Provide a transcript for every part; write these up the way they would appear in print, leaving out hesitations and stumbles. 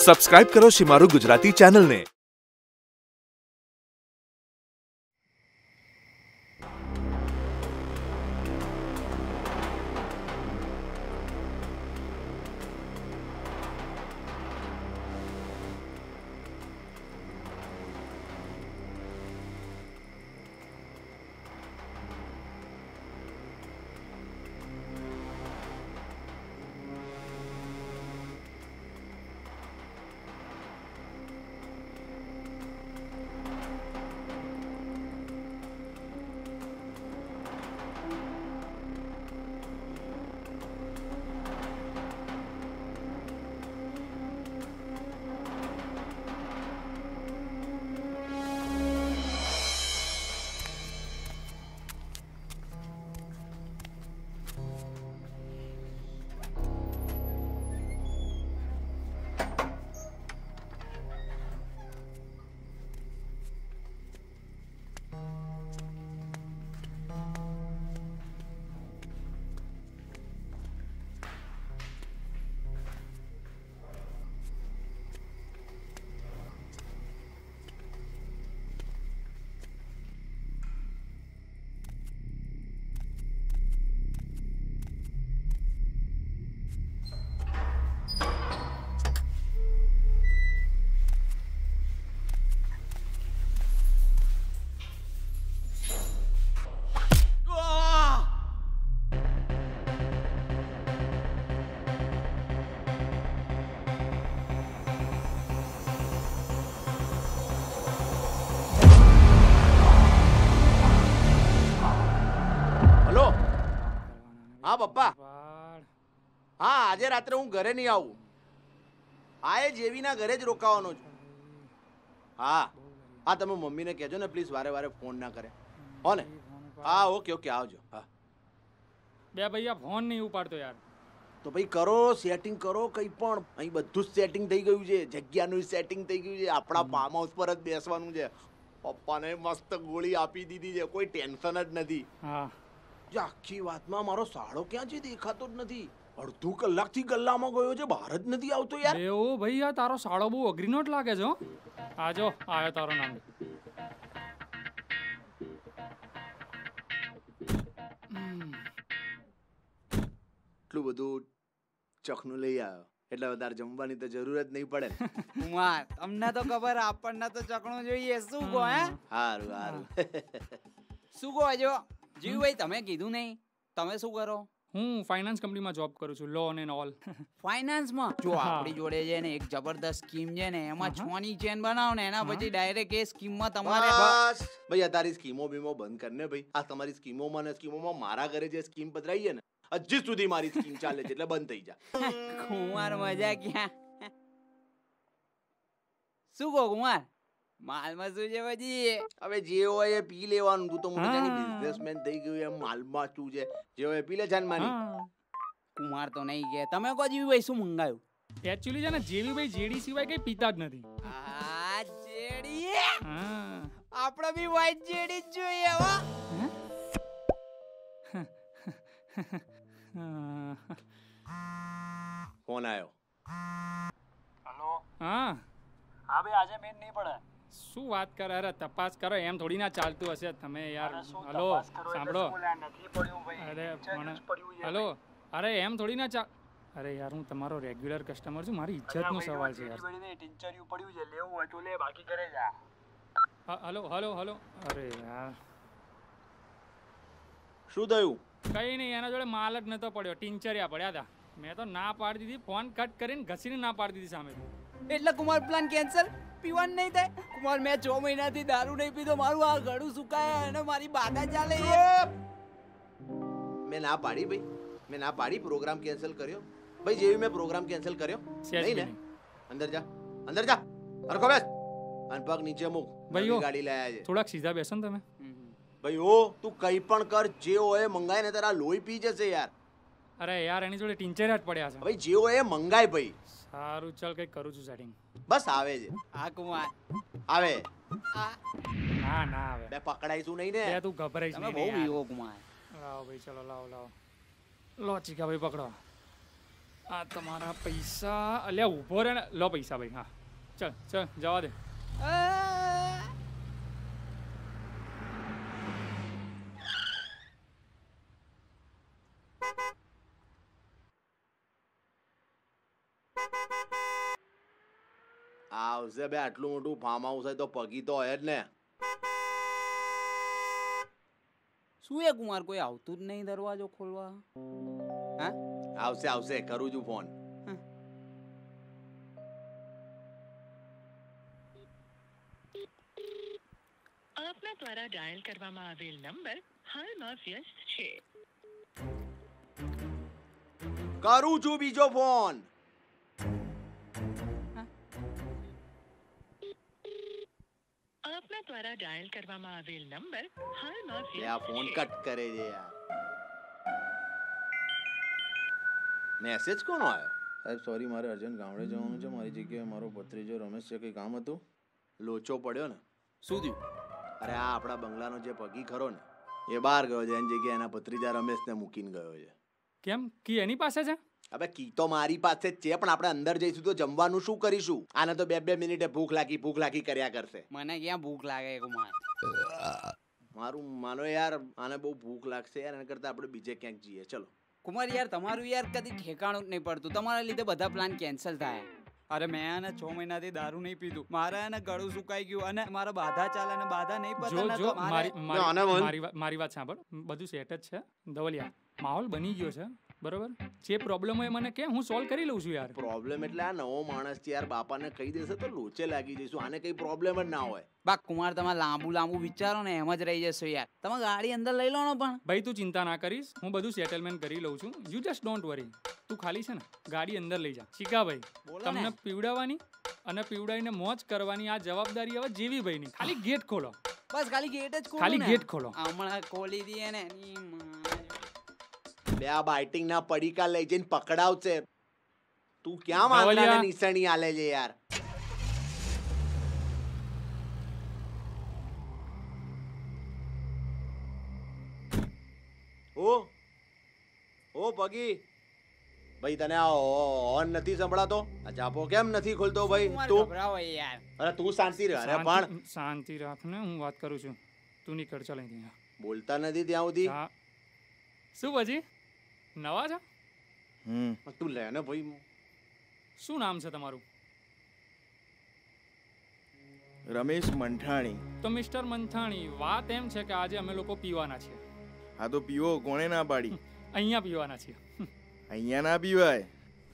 Subscribe કરો શિમારુ ગુજરાતી ચેનલને। हाँ पप्पा हाँ आज रात्रे हूँ घरे नहीं आऊँ आए जेवीना घरे ज रोकावानो छुं। हाँ हाँ तमे मम्मी ने कहेजो ने प्लीज वारे वारे फोन ना करे हो ने। हाँ ओके ओके आवजो। हाँ बे भैया फोन नहीं उपाड़तो यार। तो भाई करो सेटिंग करो कई पण અહીં બધું સેટિંગ થઈ ગયું છે જગ્યાનું સેટિંગ થઈ ગયું છે આપણા ફાર્મ હાઉસ પર જ બેસવાનું છે પપ્પાને મસ્ત ગોળી આપી દીધી છે કોઈ ટેન્શન જ નથી। હા આખી વાતમાં મારો સાળો ક્યાં છે દેખાતો જ નથી અડધું કલાકથી ગલ્લામાં ગયો છે બહાર જ નથી આવતો યાર। એવું ભૈયા તારો સાળો બહુ અઘરી નોટ લાગે છે હો। આજો આયો તારો નામ। એટલું બધું ચખનું લઈ આવ્યો એટલે વધારે જમવાની તો જરૂર જ નહીં પડે। કુમાર તમને તો ખબર આપણને તો ચકણું જોઈએ શું કહો હે। હારું હારું શું કહો જો જીવભાઈ તમે કીધું નહીં તમે શું કરો। હું ફાઇનાન્સ કંપનીમાં જોબ કરું છું લોન એન્ડ ઓલ। ફાઇનાન્સમાં જો આપણી જોડે છે ને એક જબરદસ્ત સ્કીમ છે ને એમાં 6 ની ચેન બનાવો ને એના પછી ડાયરેક્ટ એ સ્કીમમાં તમારે બસ ભાઈ આ તારી સ્કીમો બીમો બંધ કરને ભાઈ આ તમારી સ્કીમોમાં ને સ્કીમોમાં મારા ઘરે જે સ્કીમ પધરાઈ છે ને હજી સુધી મારી સ્કીમ ચાલે છે એટલે બંધ થઈ જા। કુમાર મજા ક્યાં શું કહો કુમાર માલમાં શું છે પછી હવે જે હોય એ પી લેવાનું તું તો મોટાની બિઝનેસમેન થઈ ગયું એમ માલમાં શું છે જે હોય પી લે જાન માની। કુમાર તો નહીં કે તમે કહો જીવીભાઈ શું મંગાયું। એકચ્યુઅલી છે ને જેવીભાઈ જેડી સિવાય કઈ પીતા જ નથી। આ જેડી આપણે બી વ્હાઈટ જેડી જ જોઈએ હો। ફોન આવ્યો। हेलो હા हाँ भाई आज मेन नहीं पड़ा है। શું વાત કરે અરે તપાસ કરો એમ થોડી ના ચાલતું હશે તમે યાર। अरे શું હલો તપાસ કરો એટલે સાંભળો શું લ્યા નથી પડ્યું ભાઈ અરે ટીચર મને જ પડ્યું છે હલો અરે એમ થોડી ના ચાલ અરે યાર હું તમારો રેગ્યુલર કસ્ટમર છું મારી ઇજ્જતનો સવાલ છે યાર। ટીચર પડ્યું છે લેવું હોય તો લે બાકી ઘરે જા। હલો હલો હલો અરે યાર શું થયું કઈ નહીં એના જોડે માલ જ નતો પડ્યો ટીંચરિયા પડ્યા હતા મેં તો ના પાડી દીધી ફોન કટ કરીને ઘસીને ના પાડી દીધી સામે। એટલે કુમાર પ્લાન કેન્સલ પીવાનું નહીં થાય કુમાર મેં 6 મહિનાથી દારૂ નહીં પીધો મારું આ ગળું સુકાય અને મારી બાધા ચાલે મેં ના પાડી ભાઈ મેં ના પાડી પ્રોગ્રામ કેન્સલ કર્યો ભાઈ જેવી મેં પ્રોગ્રામ કેન્સલ કર્યો નહીં ને અંદર જા હરખો બેસ અને પગ નીચે મૂક ભાઈઓ ગાડી લાયા છે થોડાક સીધા બેસો ને તમે। ભાઈ ઓ તું કઈ પણ કર જે હોય મંગાય ને તારા લોહી પી જશે યાર। અરે યાર એની જોડે ટીંચરિયા જ પડ્યા છે। ભાઈ જે હોય એ મંગાય ભાઈ। સારું ચાલ કઈ કરું છું સેટિંગ। બસ આવે છે આ કુમાર આવે ના ના આવે બે પકડાઈશું નહીં ને બે તું ગભરાઈશ તમે નહીં બહુ યાર। વિવો કુમાર લાવો ભાઈ ચલો લાવો લાવો લો ચીકા ભાઈ પકડો આ તમારા પૈસા અલ્યા ઊભો રહે ને લો પૈસા ભાઈ હા ચલ ચલ જવા દે આવશે બે આટલું મોટું ફાર્મ હાઉસ હોય તો પગી તો હોય જ ને. શું એ કુમાર કોઈ આવતું જ નહીં દરવાજો ખોલવા? હા આવશે આવશે કરું છું ફોન. આપના દ્વારા ડાયલ કરવામાં આવેલ નંબર હાલમાં વ્યસ્ત છે. કરું છું બીજો ફોન. આપના દ્વારા ડાયલ કરવામાં આવેલ નંબર હાલમાં લે આ ફોન વ્યસ્ત છે. કટ કરે છે યાર. મેસેજ કોનો આવ્યો? સાહેબ સોરી મારે અર્જન્ટ ગામડે જવાનું છે. મારી જગ્યાએ મારો ભત્રીજો રમેશ છે. કંઈ કામ હતું? લોચો પડ્યો ને. શું થયું? અરે આ આપણા બંગલાનો જે પગી ખરો ને એ બહાર ગયો છે. એની જગ્યાએ એના ભત્રીજા રમેશને મૂકીને ગયો છે. કેમ કી એની પાસે છે હવે કી તો મારી પાસે જ છે, પણ આપણે અંદર જઈશું તો જમવાનું શું કરીશું? આને તો 2-2 મિનિટે ભૂખ લાગી કર્યા કરશે. મને ક્યાં ભૂખ લાગે કુમાર? મારું માનો યાર, આને બહુ ભૂખ લાગશે યાર. એના કરતાં આપણે બીજે ક્યાંક જઈએ. ચલો. કુમાર યાર તમારું યાર કદી ઠેકાણું જ નહીં પડતું. તમારા લીધે બધા પ્લાન કેન્સલ થાય. અરે મેં આને 6 મહિનાથી દારૂ નહીં પીધું. મારે આને ગળું સુકાઈ ગયું અને મારા બાધા ચાલે અને બાધા નહીં પતે જો ને જો તો મારે મારી વાત સાંભળ બધું સેટ જ છે ધવલિયા માહોલ બની ગયો છે બરોબર જે પ્રોબ્લેમ હોય મને કે હું સોલ્વ કરી લઉં છું યાર પ્રોબ્લેમ એટલે આ નવો માણસ છે યાર. બાપાને કહી દેશે તો લોચે લાગી જઈશું. આને કઈ પ્રોબ્લેમ જ ના હોય. બા કુમાર તમે લાંબુ વિચારો ને એમ જ રહી જશો યાર. તમે ગાડી અંદર લઈ લો ને. પણ ભાઈ તું ચિંતા ના કરીશ હું બધું સેટલમેન્ટ કરી લઉં છું યુ જસ્ટ ડોન્ટ વરી તું ખાલી છે ને ગાડી અંદર લઈ જા શીખાભાઈ બોલો તમને ને. પીવડાવવાની અને પીવડાવીને મોજ કરવાની આ જવાબદારી હવે જેવી ભાઈની ખાલી ગેટ ખોલો બસ ખાલી ગેટ જ ખોલો ખાલી ને. ગેટ ખોલો હમણાં ખોલી દઈએ ને એની બે આ બાઇટિંગ ના પડીકા લઈ જઈને પકડાવશે. તું ક્યાં ધવલિયા. માંગલાને નિશાની આલે છે યાર? ઓ પગી ભાઈ તને આ હોર્ન નથી સંભળાતો? આ જાપો કેમ નથી ખોલતો ભાઈ કુમાર તું? ગભરાવો યાર. અરે તું શાંતિ રહે. અરે પણ શાંતિ રાખ ને હું વાત કરું છું તું નીકળ ચાલ અહીંથી બોલતા નથી ત્યાં સુધી. હા શું પછી નવા છો તું લે ને ભાઈ. શું નામ છે તમારું? રમેશ મંઠાણી. તો મિસ્ટર મંથાણી વાત એમ છે કે આજે અમે લોકો પીવાના છીએ. હા તો પીવો, કોણે ના પાડી? અહીંયા પીવાના છીએ. અહીંયા ના પીવાય.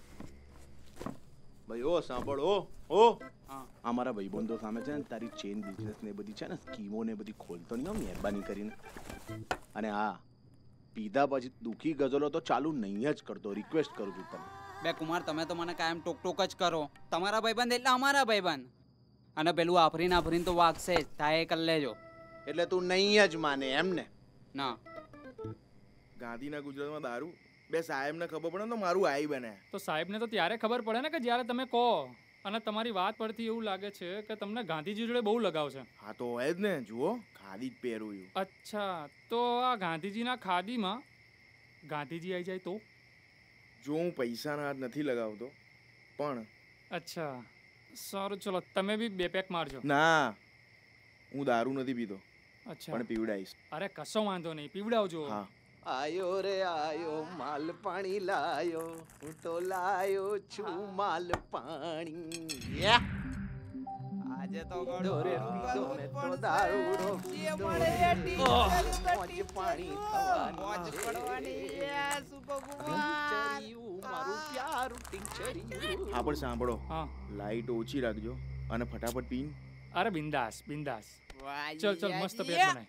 ભાઈ ઓ સાંભળ ઓ હા. આ મારા ભાઈબંધો સામે છે ને તારી ચેન બિઝનેસ ને બધી છે ને સ્કીમો ને બધી ખોલતો નહીં હો, મહેરબાની કરીને. અને હા પીધા પછી દુખી ગઝલો તો ચાલુ નહીં જ કરતો. રિક્વેસ્ટ કરું છું તને. બે કુમાર તમે તો મને કાયમ ટોક જ કરો. તમારા ભાઈબંધ એટલે અમારા ભાઈબંધ. અને પેલું આફરીને તો વાગશે જ. થાય એ કરી લેજો. એટલે તું નહીં જ માને એમ ને? ના ગાંધીના ગુજરાતમાં દારૂ બે સાહેબને ખબર પડે ને તો મારું આઈ બને. તો સાહેબને તો ત્યારે ખબર પડે ને કે જ્યારે તમે કહો. અને તમારી વાત પરથી એવું લાગે છે કે તમને ગાંધીજી જોડે બહુ લગાવ છે. હા તો હોય જ ને. જુઓ ખાદી જ પહેરું છું. અચ્છા તો આ ગાંધીજીના ખાદીમાં ગાંધીજી આવી જાય તો? જો હું પૈસાના હાથ નથી લગાવતો પણ. અચ્છા સારું ચલો તમે બી 2 પેક મારજો. ના હું દારૂ નથી પીતો અચ્છા પણ પીવડાઈશ. અરે કશો વાંધો નહીં પીવડાવજો. હા આયો રે આયો માલ પાણી લાયો, હું તો લાયો છું માલ પાણી. આજે તો પીધો રે પીધો ને તો દારૂડો પીધો રે. મોજ પાણી થવાની છે. ટીચરિયું મારું પ્યારું ટીચરિયું. હા પણ સાંભળો, હા લાઈટ ઓછી રાખજો અને ફટાફટ પીન. અરે બિંદાસ બિંદાસ ચલ ચલ મસ્ત પેક બનાય.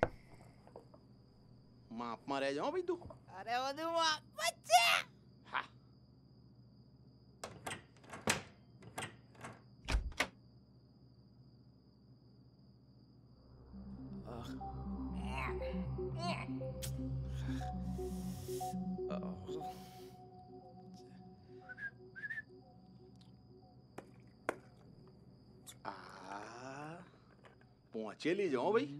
માપમાં રહેજો હો ભાઈ તું. અરે બધું વાપસ છે. હા પહોંચેલી જ હો ભાઈ.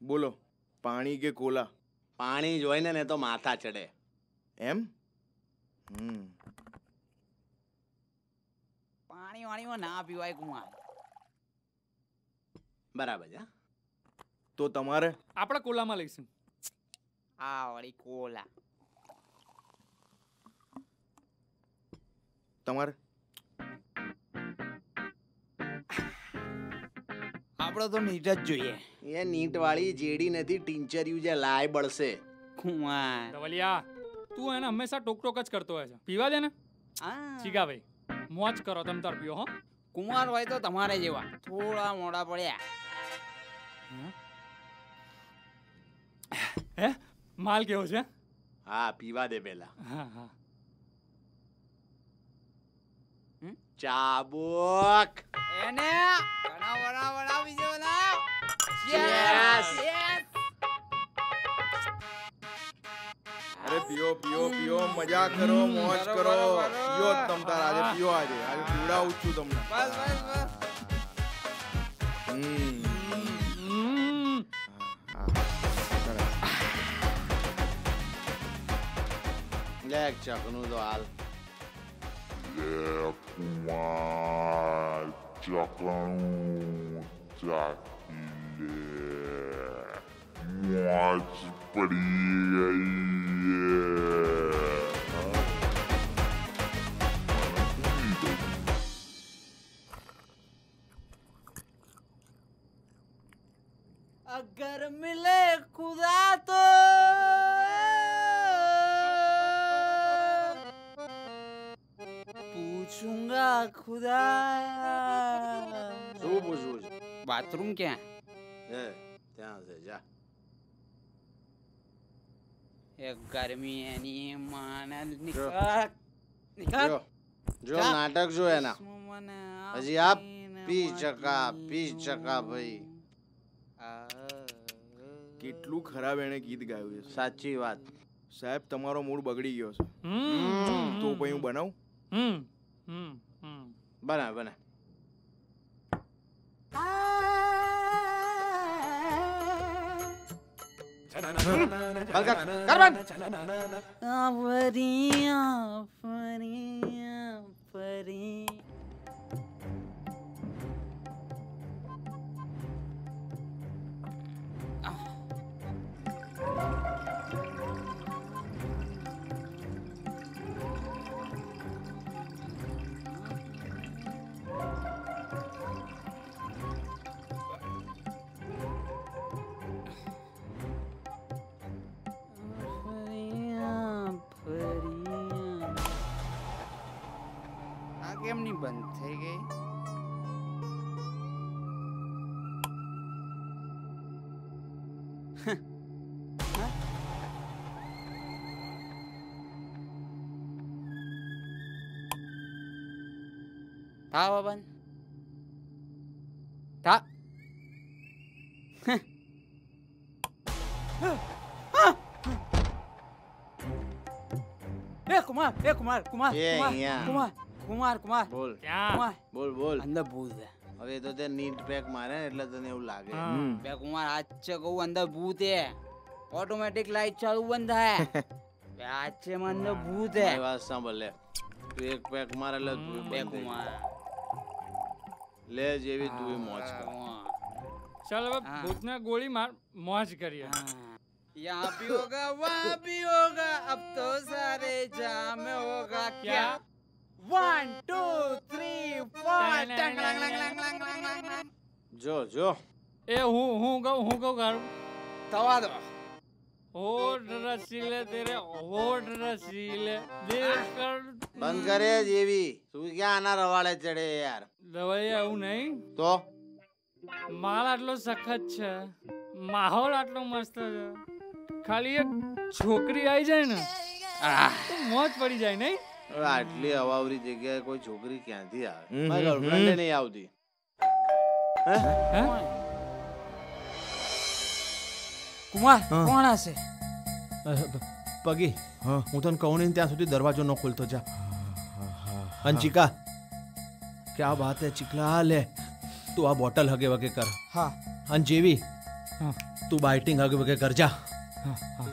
બોલો પાણી કે કોલા? પાણી જોઈને ને તો માથા ચડે. એમ? પાણી વાણીમાં ના પીવાય કુમાર. બરાબર છે. તો તમારે આપણે કોલામાં લઈશું. આ વળી કોલા. તમારે આપણે તો નીટ જ જોઈએ. એ નીટ વાળી જેડી નથી, ટીંચર્યું જે લાય બળશે. કુમાર. ધવલિયા તું એને હંમેશા ટોક ટોક જ કરતો હોય છે. પીવા દે ને. ચીગા ભાઈ મોજ કરો, તમ તાર પીઓ. હો કુમાર હોય તો તમારે જેવા થોડા મોડા પડ્યા. હે માલ કેવો છે? હા પીવા દે પેલા. હા હા. ચાબુક. એને ઘણા વડા બીજો લાવ. Yes. અરે પીઓ પીઓ પીઓ, મજા કરો, મોજ કરો. પીઓ તમ તાર આજે પીઓ, આજે પીવડાવું છું તમને. બસ બસ બસ. લે એક ચકનું તો હાલ. કુમાર ચકણું ચાખી લે, મોજ પડી ગઈ. अगर मिले खुदा तो पूछूंगा खुदा. શું પૂછવું છે? बाथरूम क्या ત્યાં છે જા. है? गर्मी एनी मान જો निकाल. જો નાટક જો એના. હજી આપ પી ચકા ભાઈ. કેટલું ખરાબ એને ગીત ગાયું છે. સાચી વાત. સાહેબ તમારો મૂડ બગડી ગયો છે. હમ તો પછી હું બનાવું? બના બના. કેમ નહીં બંધ થઈ ગઈ? થા બંધ થા. કુમાર કુમાર કુમાર એ અહીંયા. કુમાર કુમાર કુમાર બોલ ક્યાં? કુમાર બોલ. અંદર ભૂત છે. હવે તો તે નીટ પેક મારે ને એટલે તને એવું લાગે. બે કુમાર આજ કહું અંદર ભૂત હે. ઓટોમેટિક લાઈટ ચાલુ બંધ થાય. બે આજ માં અંદર ભૂત હે. મારી વાત સાંભળ લે. તું એક પેક મારે એટલે તું બે કુમાર લે જેવી તું મોજ કર. ચાલ હવે હા. ભૂતને ગોળી માર, મોજ કરીએ. यहाँ भी होगा वहाँ भी होगा अब तो सारे जहाँ में होगा क्या? 1 2 3 4. જો એ હું કહું ગારું. તવા દો. હોઠ રસીલે તેરે હોઠ રસીલે દિલ કર. બંધ કરે જેવી. તું ક્યાં આના રવાડે ચડે યાર. દવાઈ એવું નહીં. તો માલ આટલો સખત છે, માહોલ આટલો મસ્ત છે, ખાલી એક છોકરી આવી જાય ને તો મોજ પડી જાય નહીં? હવે આટલી અવાવરી જગ્યાએ કોઈ છોકરી ક્યાંથી આવે? મારી ગર્લફ્રેન્ડ નહીં આવતી. હે? કુમાર કોણ હશે? પગી હું તને કહું ને ત્યાં સુધી દરવાજો ન ખોલતો જા. અંચિકા ક્યાં વાત હે ચીકલા, લે તું આ બોટલ હગે વગે કર. હા. અને જેવી તું બાઇટિંગ હગ વગે કરજા. હા હા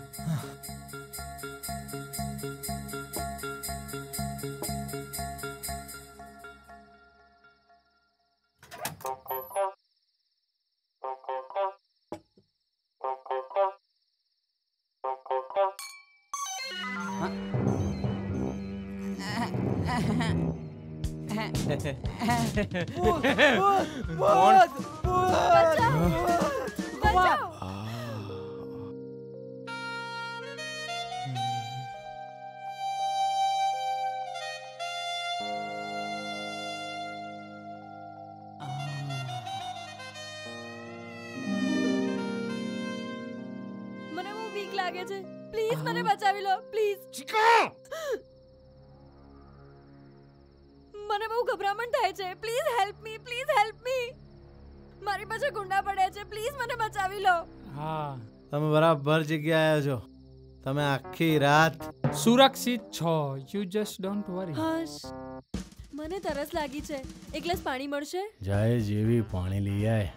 મને બહુ બીક લાગે છે. પ્લીઝ મને બચાવી લો પ્લીઝ. મને બહુ ગભરામણ થાય છે. Please help me. મારી પાસે ગુંડા પડ્યા છે. પ્લીઝ મને બચાવી લો. હા તમે બરાબર જગ્યાએ આવ્યા છો. તમે આખી રાત સુરક્ષિત છો. You just don't worry. હશ, મને તરસ લાગી છે. એક ગ્લાસ પાણી મળશે? જાય જેવી પાણી લઈ આય.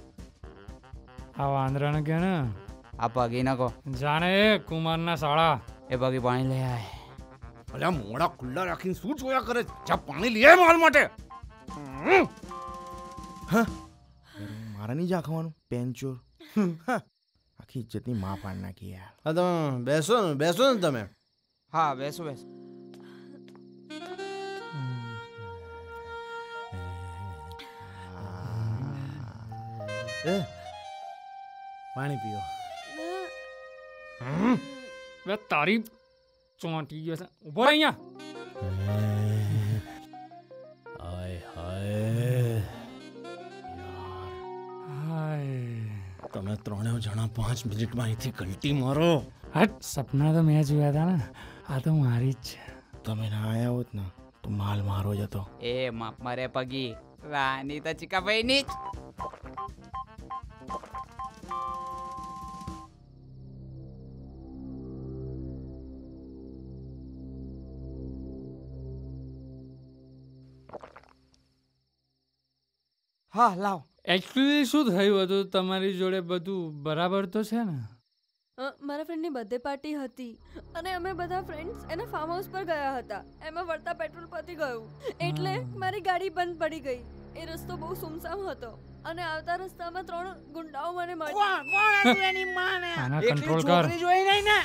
આ વાંદરાને કે ને આ પગી ન કહો. જાણે એ કુમારના શાળા. એ પગી પાણી લઈ આય. અલ્યા મોડા ખુલ્લા રાખીને શું જોયા કરે? જા પાણી લઈ આય માલ માટે. મારા નહીં જાખવાનું પેન્ચોર. આખી ઇજ્જતની માં પાડ નાખી યાર. હા તમે બેસો ને તમે. હા બેસો. પાણી પીઓ. બે તારી ચોંટી ગયો છે. ઉભો રહે અહીંયા. હાય હાય હાય તમે ત્રણેય જણા 5 મિનિટમાં અહીંથી ઘંટી મારો. હટ, સપના તો મેં જોયા હતા ને. આ તો મારી જ છે. તમે ના આયા હોત ને તો માલ મારો જ હતો. એ માપ મારે પગી રાની તો ચીકા ભાઈ ની જ. હા લાવ. એકચ્યુઅલી શું થયું હતું તમારી જોડે? બધું બરાબર તો છે ને? મારા ફ્રેન્ડની બર્થડે પાર્ટી હતી અને અમે બધા ફ્રેન્ડ્સ એના ફાર્મ હાઉસ પર ગયા હતા. એમાં વળતા પેટ્રોલ પતી ગયું એટલે મારી ગાડી બંધ પડી ગઈ. એ રસ્તો બહુ સુમસામ હતો અને આવતા રસ્તામાં 3 ગુંડાઓ મને મળ્યા. કોણ હતું એની માને? આના એકલી કંટ્રોલ કર. છોકરી જોઈ નહીં ને.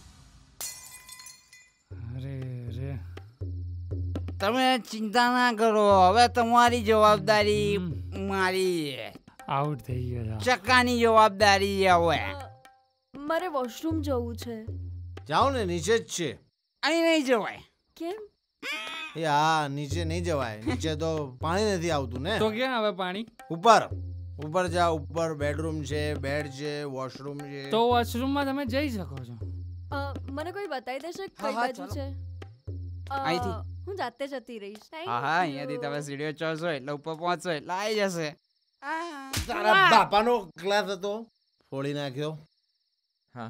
અરે રે, તમે ચિંતા ના કરો. હવે તમારી જવાબદારી મારી. આઉટ થઈ ગયો છે. ચક્કાની જવાબદારી હવે. મારે વોશરૂમ જવું છે. જાઓ ને, નીચે જ છે. અહીં નહીં જવાય. કેમ? એ હા, નીચે નહીં જવાય. નીચે તો પાણી નથી આવતું ને. તો ક્યાં આવે પાણી? ઉપર જા. ઉપર બેડરૂમ છે, બેડ છે, વોશરૂમ છે. તો વોશરૂમમાં તમે જઈ શકો છો. મને કોઈ બતાવી દેશે કઈ હા, બાજુ ચાલો. છે? અહીંથી. હું જાતે જતી રહીશ. હા હા, અહીંયાથી તમે સીડીઓ ચડશો એટલે ઉપર પહોંચશો એટલે આવી જશે. તારા બાપાનો ગ્લાસ હતો, ફોડી નાખ્યો. હા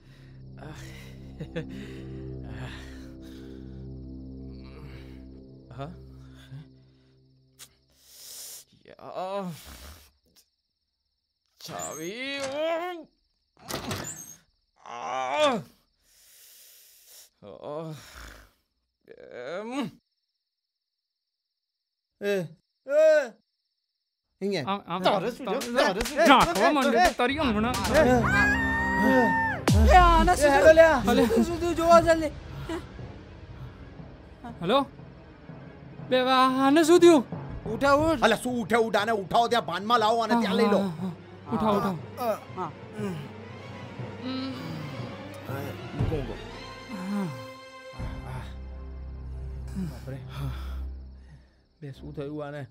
હા ચાવી. નાખવા માંડે તો તારી હમણાં. હેલો, બે આને શું થયું? ઉઠાવ. અલા શું ઉઠે? આને ઉઠાવો, ત્યાં ભાનમાં લાવો અને ત્યાં લઈ લો. ઉઠાવ. બે શું થયું આને?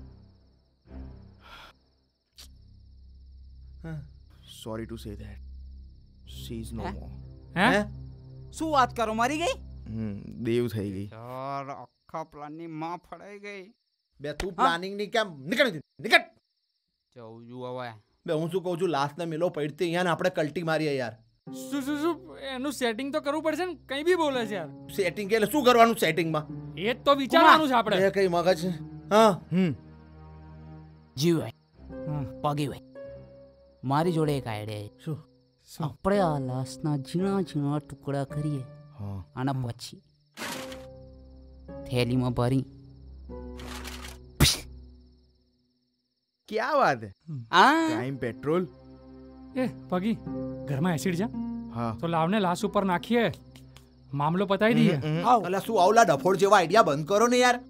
Sorry to say that she is no more. હે? શું વાત કરો? મરી ગઈ? દેવ થઈ ગઈ. યાર આખા પ્લાનની માં ફડાઈ ગઈ. બે તું પ્લાનિંગ ની કેમ નીકળ જવું જુ હવે. બે હું શું કહું છું, લાસ્ટ ને મિલો પડતી અહીંયા ને આપણે કલ્ટી મારીએ યાર. શું એનું સેટિંગ તો કરવું પડશે ને. કઈ બી બોલે છે યાર. સેટિંગ એટલે શું કરવાનું સેટિંગમાં? એ જ તો વિચારવાનું છે આપણે. એ કઈ મગજ. હા જીવ હોય હા. પગી હોય. મારી જોડે એક આઈડિયા શું? છે આપણે આ લાશના ઝીણા ઝીણા ટુકડા કરીએ અને પછી થેલીમાં ભરી ક્યાં વાત હે ટાઈમ પેટ્રોલ એ પગી ઘરમાં એસિડ છે હા તો લાવને લાશ ઉપર નાખીએ મામલો પતાવી દઈએ અલા શું આવલા ડફોડ જેવા આઈડિયા બંધ કરો ને યાર.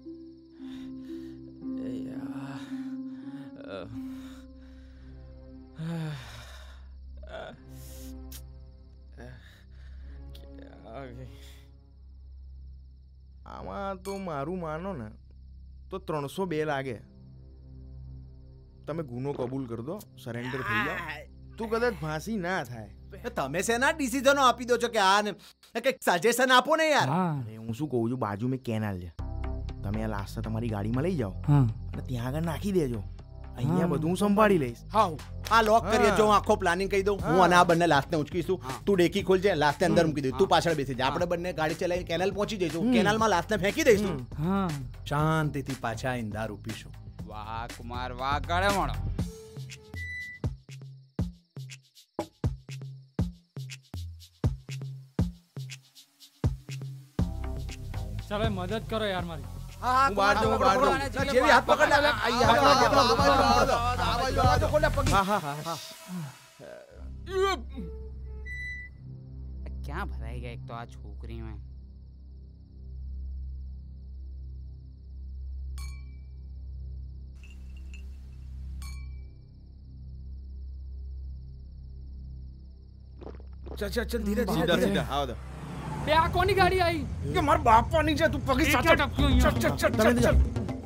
આમાં તો મારું માનો ને તો 302 લાગે. તમે ગુનો કબૂલ કરી દો, સરેન્ડર થઈ જાઓ, તું કદાચ ફાંસી ના થાય. તમે શેના ડિસિઝનો આપી દો છો કે આ ને કંઈક સજેશન આપો ને યાર. અરે હું શું કહું છું, બાજુ મેં કેનાલ છે, તમે આ લાશ તમારી ગાડીમાં લઈ જાઓ અને ત્યાં આગળ નાખી દેજો. અહીંયા બધું હું સંભાળી લઈશ. હા આ લોક કરીએ જો હું આખો પ્લાનિંગ કહી દઉં. હું અને આ બંને લાશને ઉચકીશું, તું ડેકી ખોલજે, લાશને અંદર મૂકી દે, તું પાછળ બેસી જા. આપણે બંને ગાડી ચલાવી કેનાલ પહોંચી જઈશું, કેનાલમાં લાશને ફેંકી દઈશું, શાંતિથી પાછા આવીને દારૂ પીશું. વાહ કુમાર વાહ, ગળે મળો. ચાલો મદદ કરો યાર મારી. હું બહાર જાઉં, બહાર જાઉં. જેવી હાથ પકડ લે. ક્યાં ભરાઈ ગયા એક તો આ છોકરી में. ચલ ધીરે ધીરે આવો દો. બે આ કોની ગાડી આવી? કે માર બાપાની છે, તું પગી સાચો. ચલ.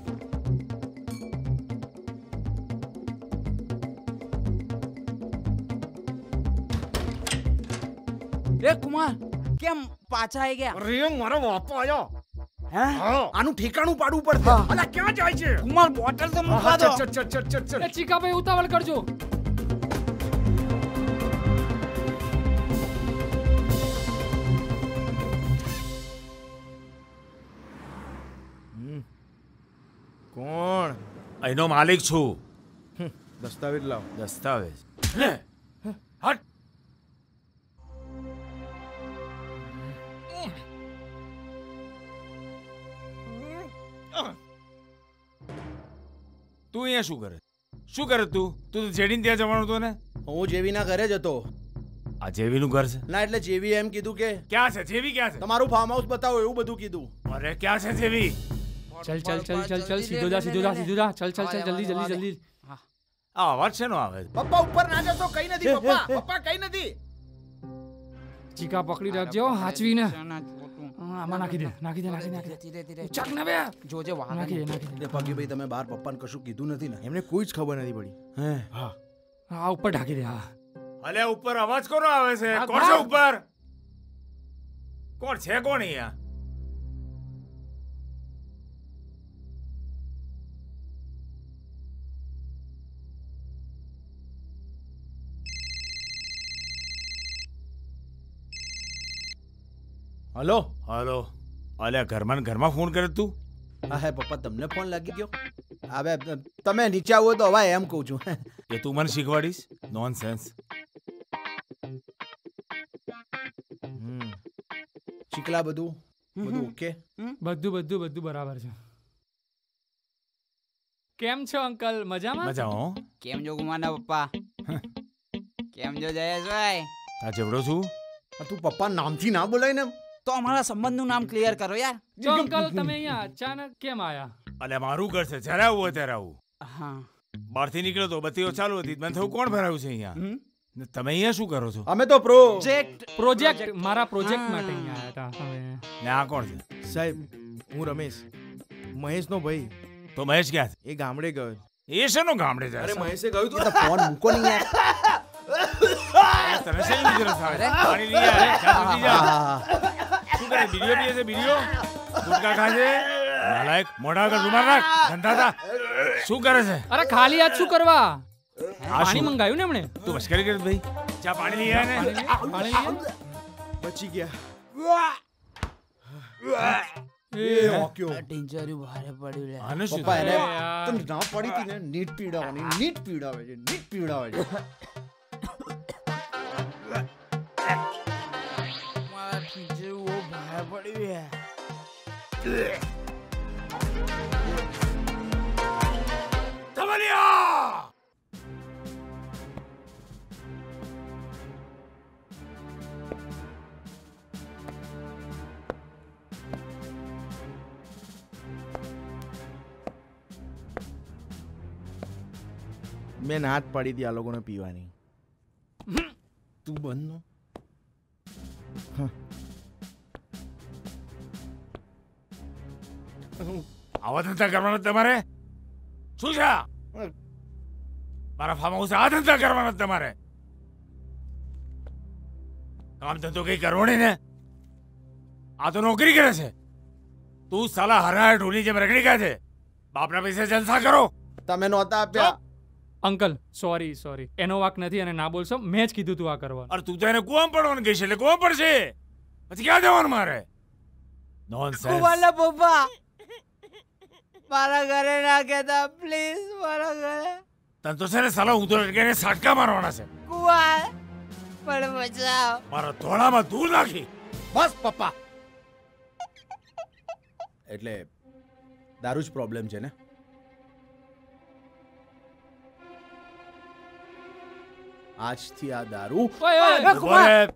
એ કુમાર કેમ પાછા આવી ગયા? અરે મારો બાપા આયો. હે આનું ઠેકાણું પાડવું પડશે. અલા ક્યાં જાય છે? કુમાર બોટલ તો મૂકવા દો. ચલ. એ ચીકાભાઈ ઉતાવળ કરજો. કોણ? અહીંનો માલિક છું. દસ્તાવેજ લાવ. દસ્તાવેજ? હટ. તું અહીંયા શું કરે? શું કરે તું? તું તો જેડીને ત્યાં જવાનું હતો ને? હું જેવીના ઘરે જ હતો. આ જેવીનું ઘર છે? ના એટલે જેવી એમ કીધું કે ક્યાં છે જેવી? ક્યાં છે? તમારું ફાર્મ હાઉસ બતાવો એવું બધું કીધું. અરે ક્યાં છે જેવી? ચલ સીધો જા ચલ જલ્દી. આ અવાજ શેનો આવે? પપ્પા ઉપર ના જશો, કઈ નથી પપ્પા કઈ નથી. ચીકા પકડી રાખજો હાચવીને. આમાં નાખી દે. ચક ને બે જોજે વાહ. નાખી દે. પગી ભાઈ તમે બહાર પપ્પાને કશું કીધું નથી ને? એમને કોઈ જ ખબર નથી પડી. હા ઉપર ઢાંકી દે. હા અલે ઉપર અવાજ કોનો આવે છે? કોણ છે ઉપર? કોણ છે? કોણ અહીંયા? હલો. અલે ઘરમાં ફોન કરે તું? હા હે પપ્પા, તમને ફોન લાગી ગયો? હવે તમે નીચે આવો તો હવે એમ કહું છું. એ તું મને શીખવાડીશ? નોનસેન્સ. ચીકલા બધું ઓકે? બધું બરાબર છે. કેમ છો અંકલ? મજામાં? મજામાં. કેમ જો કુમારના પપ્પા? કેમ જો જયેશભાઈ? આ જેવડો છું. તું પપ્પા નામથી ના બોલાય ને. તો અમારા સંબંધનું નામ ક્લિયર કરો યાર. જો અંકલ તમે અહીંયા અચાનક કેમ આયા? અલે મારું ઘર છે, જ્યારે આવું હોય ત્યારે આવું. હા બહારથી નીકળ્યો તો બત્તીઓ ચાલુ હતી, મને થયું કોણ ભરાયું છે અહીંયા. તમે અહીંયા શું કરો છો? અમે તો પ્રોજેક્ટ મારા પ્રોજેક્ટ માટે અહીંયા આયા હતા. ને આ કોણ છે? સાહેબ હું રમેશ, મહેશનો ભાઈ. તો મહેશ ક્યાં છે? એ ગામડે ગયો. એ શેનો ગામડે જાય? અરે મહેશે કહ્યું તું ફોન મૂકો નહીં યાર. તને શેની જરૂર આવે? પાણી લઈ આવ. શું કરે? બીડીઓ પીએ છે? બીડીઓ ગુટકા ખાય છે? નાલાયક, મોઢા આગળ રૂમાલ રાખ. ધંધાતા શું કરે છે? અરે ખાલી હાથ શું કરવા? આ પાણી મંગાવ્યું ને એમણે. તું મસ્કરી કરે ભાઈ? ચા પાણી લઈ આવ ને. પાણી લઈ આવ. બચી ગયા. ટીચર્યું ભારે પડ્યું લે. આને શું પપ્પા થયું? એને તને ના પડી હતી ને નીટ પીડાવે છે. ધવલિયા! મેં ના જ પાડી હતી આ લોકોને પીવાની. તું બંધ નો. આવા ધંધા કરવાના તમારે? શું છે મારા ફાર્મ હાઉસ? આ ધંધા કરવાના તમારે? કામ ધંધો કઈ કરવો નહીં ને? આ તો નોકરી કરે છે. તું સાલા હરાય ઢોલી જેમ રગડી ગયા છે. બાપના પૈસે જલસા કરો. તમે નહોતા આપ્યા. અંકલ સોરી એનો વાક નથી અને ના બોલશો. મેં જ કીધું તું આ કરવા. અરે તું તો એને કુવામાં પડવાનું કહીશ એટલે કુવામાં પડશે. પછી ક્યાં જવાનું મારે? નોનસેન્સ. કુવાલા પપ્પા મારા ઘરે ના કહેતા પ્લીઝ. મારા ઘરે તને તો છે ને સાલા હું તો એને સાટકા મારવાના છે. કુવાલ પણ બચાવ. મારા ધોળામાં ધૂળ નાખી. બસ પપ્પા. એટલે દારૂ જ પ્રોબ્લેમ છે ને? આજથી આ દારૂ બોલે.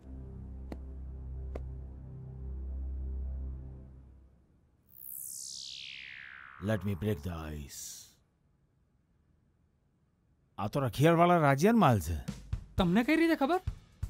Let me break the ice. આ તો રખિયાળવાળા રાજ્યાન માલ છે. તમને કઈ રીતે ખબર?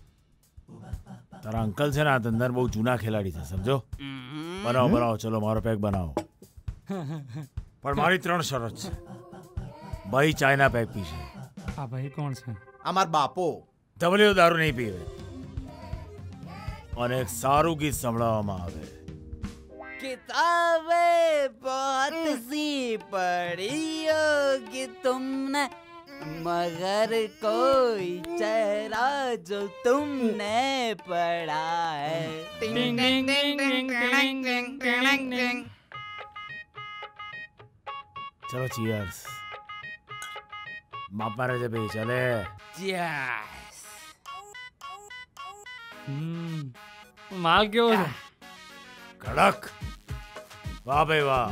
તારા અંકલ છે ને આ ધંધાના બહુ જૂના ખેલાડી છે, સમજો. બનાવો ચલો મારો પેક બનાવો. પણ મારી 3 શરત છે. ભાઈ ચાઇના પેક પીશે. આ ભાઈ કોણ છે? અમાર બાપો. ધવલિયો દારૂ નહીં પીવે અને એક સારું ગીત સંભળાવવામાં આવે. किताबें बहुत सी पढ़ी होगी तुमने मगर कोई चेहरा जो तुमने पढ़ा है. टिंग टिंग टिंग टिंग टिंग टिंग टिंग टिंग. ચલો ચીયર્સ. માપ મારે છે ભાઈ. ચલે માલ કેવો છે? કડક. વાહ ભાઈ વાહ.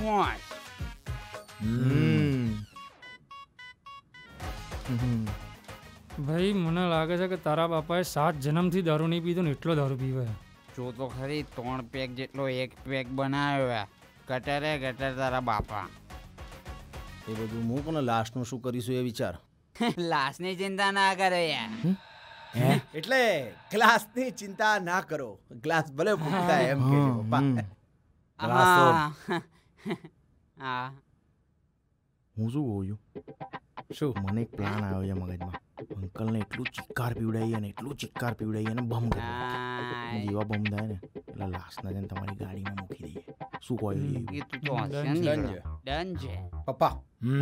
ભાઈ મને લાગે છે કે તારા બાપાએ 7 જન્મથી દારૂ નહીં પીધો ને એટલો દારૂ પીવે. જો તો ખરી 3 પેક જેટલો એક પેક બનાવ્યો. ગટરે ગટર તારા બાપા. એ બધું હું પણ લાસ્ટનું શું કરીશું એ વિચાર. લાશની ચિંતા ના કરે યાર. એટલે ગ્લાસની ચિંતા ના કરો. ગ્લાસ ભલે ફૂટતા એમ કહેજો પપ્પા. હા હું શું કહું છું? શું? મને એક પ્લાન આવ્યો છે મગજમાં. અંકલને એટલું ચિક્કાર પીવડાવીએ અને બમ કરી જેવા બમ થાય ને એટલે લાશના જઈને તમારી ગાડીમાં મૂકી દઈએ. શું કહો? ડન છે પપ્પા.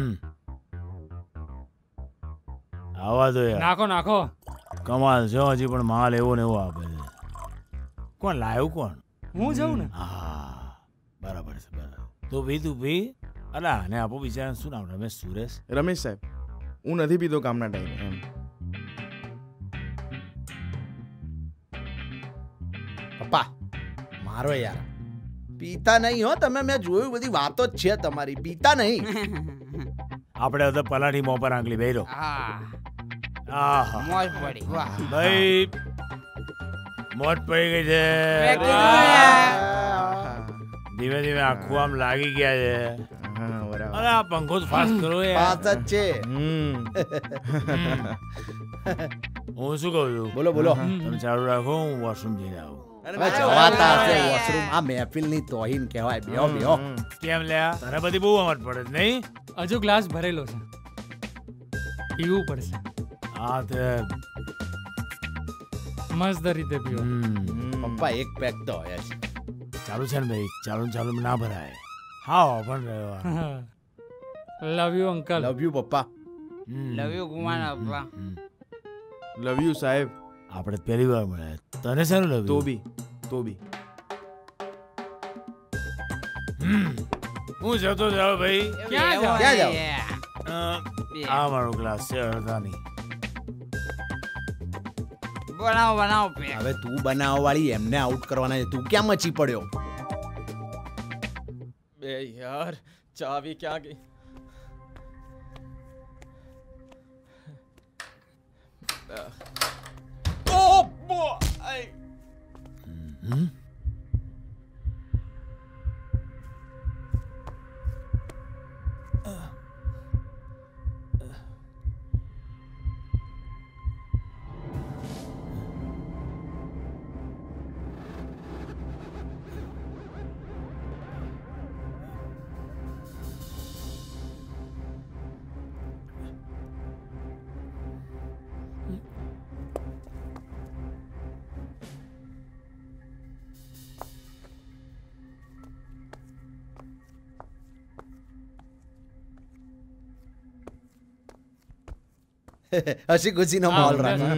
આવા દો યાર. નાખો. કમાલ છે હજી પણ માલ એવો ને એવો આપે છે. કોણ લાવ્યું? કોણ? હું જાઉં ને. હા બરાબર છે બરાબર. તું ભી અલા ને આપો બિચારા. શું નામ? રમેશ? સુરેશ? રમેશ સાહેબ, હું નથી પીતો કામના ટાઈમે એમ. પપ્પા મારો યાર પીતા નહીં હો તમે. મેં જોયું બધી વાતો જ છે તમારી. પીતા નહીં. આપણે તો પલાઠી મોં પર આંગળી બેરો. મોજ પડી. વાહ ભાઈ મોજ પડી ગઈ છે. ધીમે ધીમે આખું આમ લાગી ગયા છે. અરે આ પંખો ફાસ્ટ કરો યાર. પાસ જ છે. હું શું કહું છું? બોલો. તમે ચાલુ રાખો, હું વોશરૂમ જઈને આવું. જવાતા હશે વોશરૂમ. આ મહેફિલની તોહીન કહેવાય. બેહો. કેમ લ્યા? તને બધી બહુ અમત પડે નહીં? હજુ ગ્લાસ ભરેલો છે, પીવું પડશે. હા તે મસ્ત રીતે પીવો. પપ્પા એક પેક તો હોય છે. ચાલુ છે ને ભાઈ? ચાલુ ના ભરાય. હા પણ રહ્યો. Love you uncle. Love you પપ્પા. લવ યુ ગુમાના પપ્પા. લવ યુ સાહેબ. આપણે પહેલી વાર મળ્યા. તને સારું લવ? તો બી હું જતો જાવ ભાઈ. ક્યાં જાવ? આ મારો ગ્લાસ છે અડધાની. બનાવો પેક. હવે તું બનાવવા વાળી એમને આઉટ કરવાના છે. તું ક્યાં મચી પડ્યો? अबे यार चाबी क्या गई? Oh boy! હસી ખુશીનો માહોલ રાખો.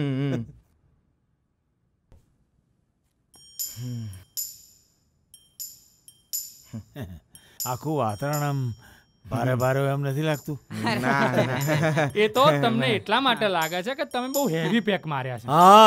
આખું વાતાવરણ આમ ભારે ભારે એમ નથી લાગતું? એ તો તમને એટલા માટે લાગે છે કે તમે બહુ હેવી પેક માર્યા છે.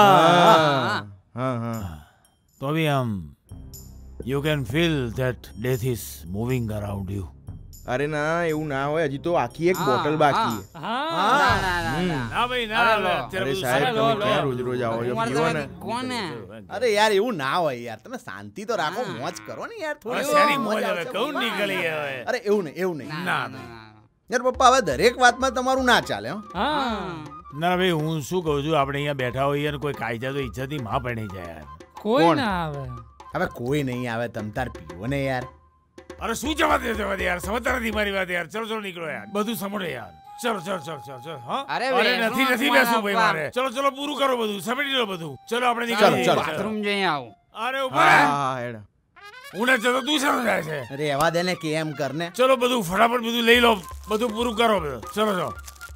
તો બી આમ you can feel that death is moving around you. અરે ના એવું ના હોય, હજી તો આખી એક બોટલ બાકી છે. ના ભાઈ ના. અરે સાહેબ તમે ક્યાં રોજ રોજ આવો છો? પીવો ને. અરે યાર એવું ના હોય યાર, તમે શાંતિ તો રાખો, મોજ કરો ને યાર થોડી. શેની મોજ હવે કઉં નીકળી હવે. અરે એવું નહીં. ના યાર પપ્પા હવે દરેક વાતમાં તમારું ના ચાલે. ના ભાઈ હું શું કહું છું, આપણે અહીંયા બેઠા હોઈએ ને કોઈ કાયદા તો ઈજ્જતથી માં પડી જાય યાર. કોઈ ના આવે. હવે કોઈ નહીં આવે, તમ તાર પીવો ને યાર. અરે શું જવા દે યાર, સમજતા નથી મારી વાત યાર. ચલો નીકળો યાર, બધું સમજો યાર. ચલો. હા અરે નથી બેસવું ભાઈ મારે. ચલો પૂરું કરો બધું, સમેટી લો બધું. ચલો આપણે નીકળીએ. બાથરૂમ જઈ આવું. અરે ઉપર હું ને જતો તું શેનો જાય છે? રહેવા દે ને કે એમ કરને. ચલો બધું ફટાફટ બધું લઈ લો, બધું પૂરું કરો બધું. ચલો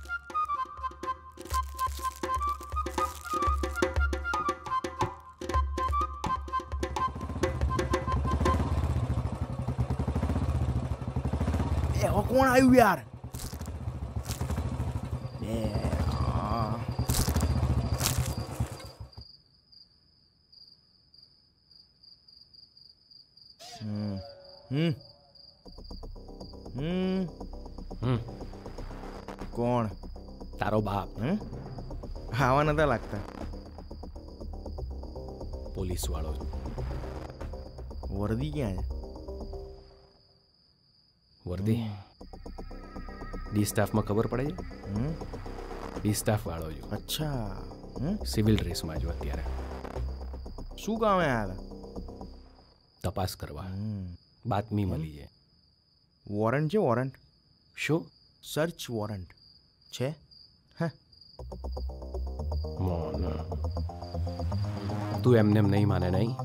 કોણ આવ્યું યાર? કોણ? તારો બાપ. આવા નતા લાગતા. પોલીસ વાળો. વર્દી ક્યાં છે? વર્દી ડી સ્ટાફમાં ખબર પડે છે? ડી સ્ટાફ વાળો છું. અચ્છા. સિવિલ ડ્રેસમાં છું અત્યારે. શું કામ આવ્યા? તપાસ કરવા. બાતમી મળી છે. વોરંટ છે? વોરંટ? શું? સર્ચ વોરંટ છે? તું એમને એમ નહીં માને નહીં?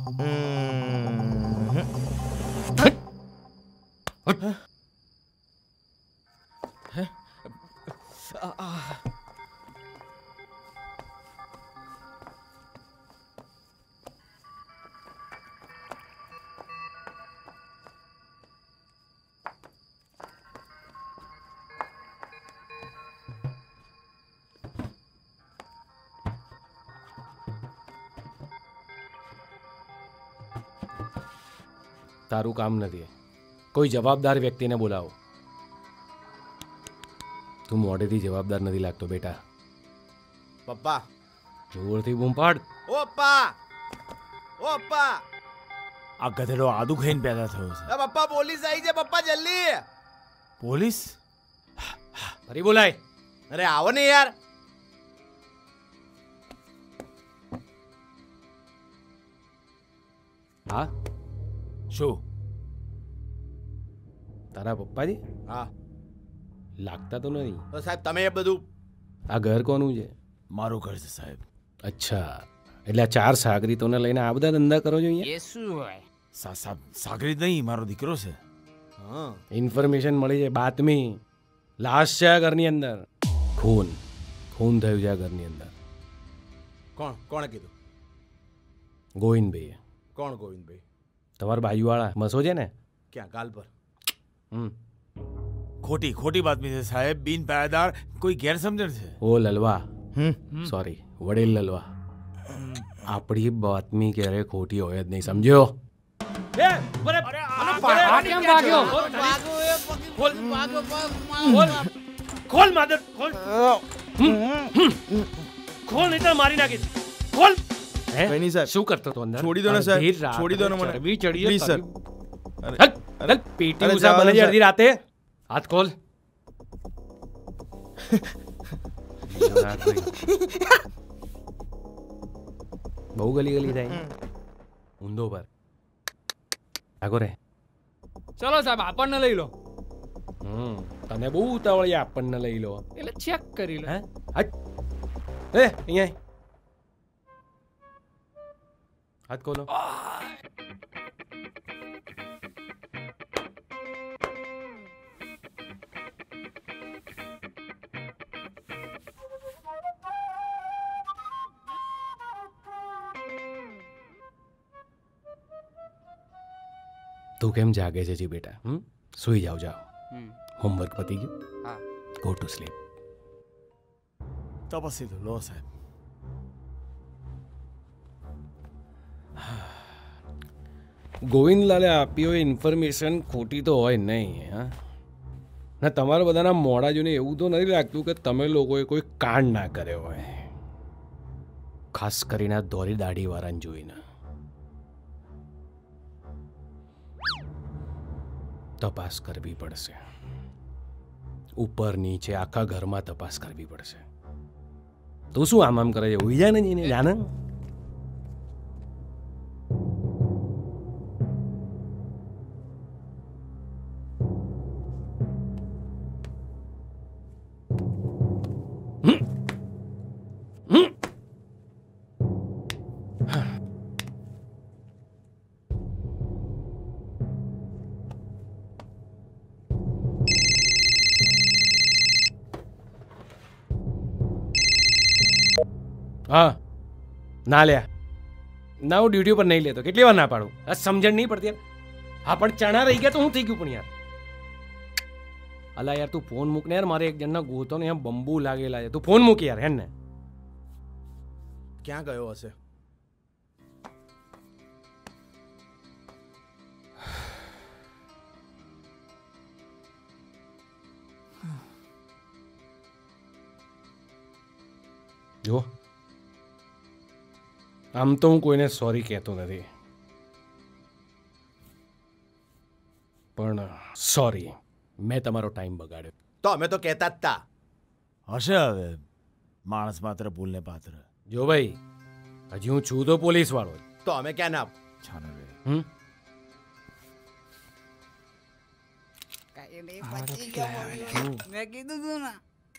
તારું કામ નથી, કોઈ જવાબદાર વ્યક્તિને બોલાવો. તું મોઢેથી જવાબદાર નથી લાગતો બેટા. પપ્પા જોરથી બૂમ પાડ. ઓ પપ્પા, ઓ પપ્પા. આ ગધેડો આદુ ખાઈને પેદા થયો છે. પપ્પા પોલીસ આવી છે. પપ્પા જલ્દી. પોલીસ? ફરી બોલાય. અરે આવો ને યાર. હા શું? તારા પપ્પાજી? હા. લાગતા તો નહીં. તો સાહેબ તમે એ બધું. આ ઘર કોનું છે? મારું ઘર છે સાહેબ. અચ્છા, એટલે આ 4 સાગરીતોને લઈને આ બધા ધંધા કરો છો અહીંયા? એ શું હોય? સાગરીત નહીં, મારો દીકરો છે. ઇન્ફોર્મેશન મળી છે, બાતમી. લાશ છે આ ઘરની અંદર. ખૂન થયું છે આ ઘરની અંદર. કોણે કીધું? ગોવિંદભાઈ. કોણ ગોવિંદભાઈ? તમારા બાજુવાળા મસો છે ને? ક્યાં? ગાલ પર. ખોટી બાતમી છે સાહેબ. બિન પાયાદાર કોઈ ગેરસમજણ છે. ઓ લલવા, સોરી વડીલ લલવા, આપણી બાતમી ક્યારે ખોટી હોય જ નહીં, સમજ્યો? આ કેમ ભાગ્યો? ખોલ માદર ખોલ ખોલ નહીં તો મારી નાખીશ ખોલ કઈ નહીં સાહેબ. શું કરતો તો અંદર છોડી દો ને સાહેબ. અડધી રાત છોડી દો ને મને. ચરબી ચડી Please, sir. પેટી અરે ઉષા જાઓ, બને છે સાહેબ. અડધી રાતે હાથ ખોલ બહુ ગલી ગલી થાય ઊંધો પર આગો રે ચલો સાહેબ આપણને લઈ લો. તને બહુ ઉતાવળી આપણને લઈ લો એટલે ચેક કરી લો. હે હટ એ અહીંયા હાથ ખોલો તું કેમ જાગે છે જી બેટા સુઈ જાઓ જાઓ હોમવર્ક પતી ગયું હા ગો ટુ સ્લીપ તપસ્વી તો લો સાહેબ. ગોવિંદલાલે આપ્યો ઇન્ફોર્મેશન ખોટી તો હોય નહીં હા ને તમારા બધાના મોડા જોઈને એવું તો નથી લાગતું કે તમે લોકોએ કોઈ કાંડ ના કર્યો હોય ખાસ કરીને આ દોરી દાઢીવાળાને જોઈને તપાસ કરવી પડશે ઉપર નીચે આખા ઘરમાં તપાસ કરવી પડશે તું શું આમ કરે છે ઉઈ જાય ને એને જાને હા ના લ્યા ના હું ડ્યુટી પર નહીં લેતો કેટલી વાર ના પાડું આ સમજણ નહીં પડતી યાર હા પણ ચણા રહી ગયા તો હું થઈ ગયું પણ યાર અલા યાર તું ફોન મૂક ને યાર મારે એક જણના ગોતો ને અહીંયા બંબુ લાગેલા છે તું ફોન મૂક યાર હેન ને ક્યાં ગયો હશે? જો આમ તો હું કોઈને સોરી કહેતો નથી પણ સોરી મેં તમારો ટાઈમ બગાડ્યો તો અમે તો કહેતા જ તા. હશે હવે માણસ માત્ર ભૂલને પાત્ર. જો ભાઈ હજી હું છું તો પોલીસ વાળો તો અમે ક્યાં ના છાનો રે. મેં કીધું તું ને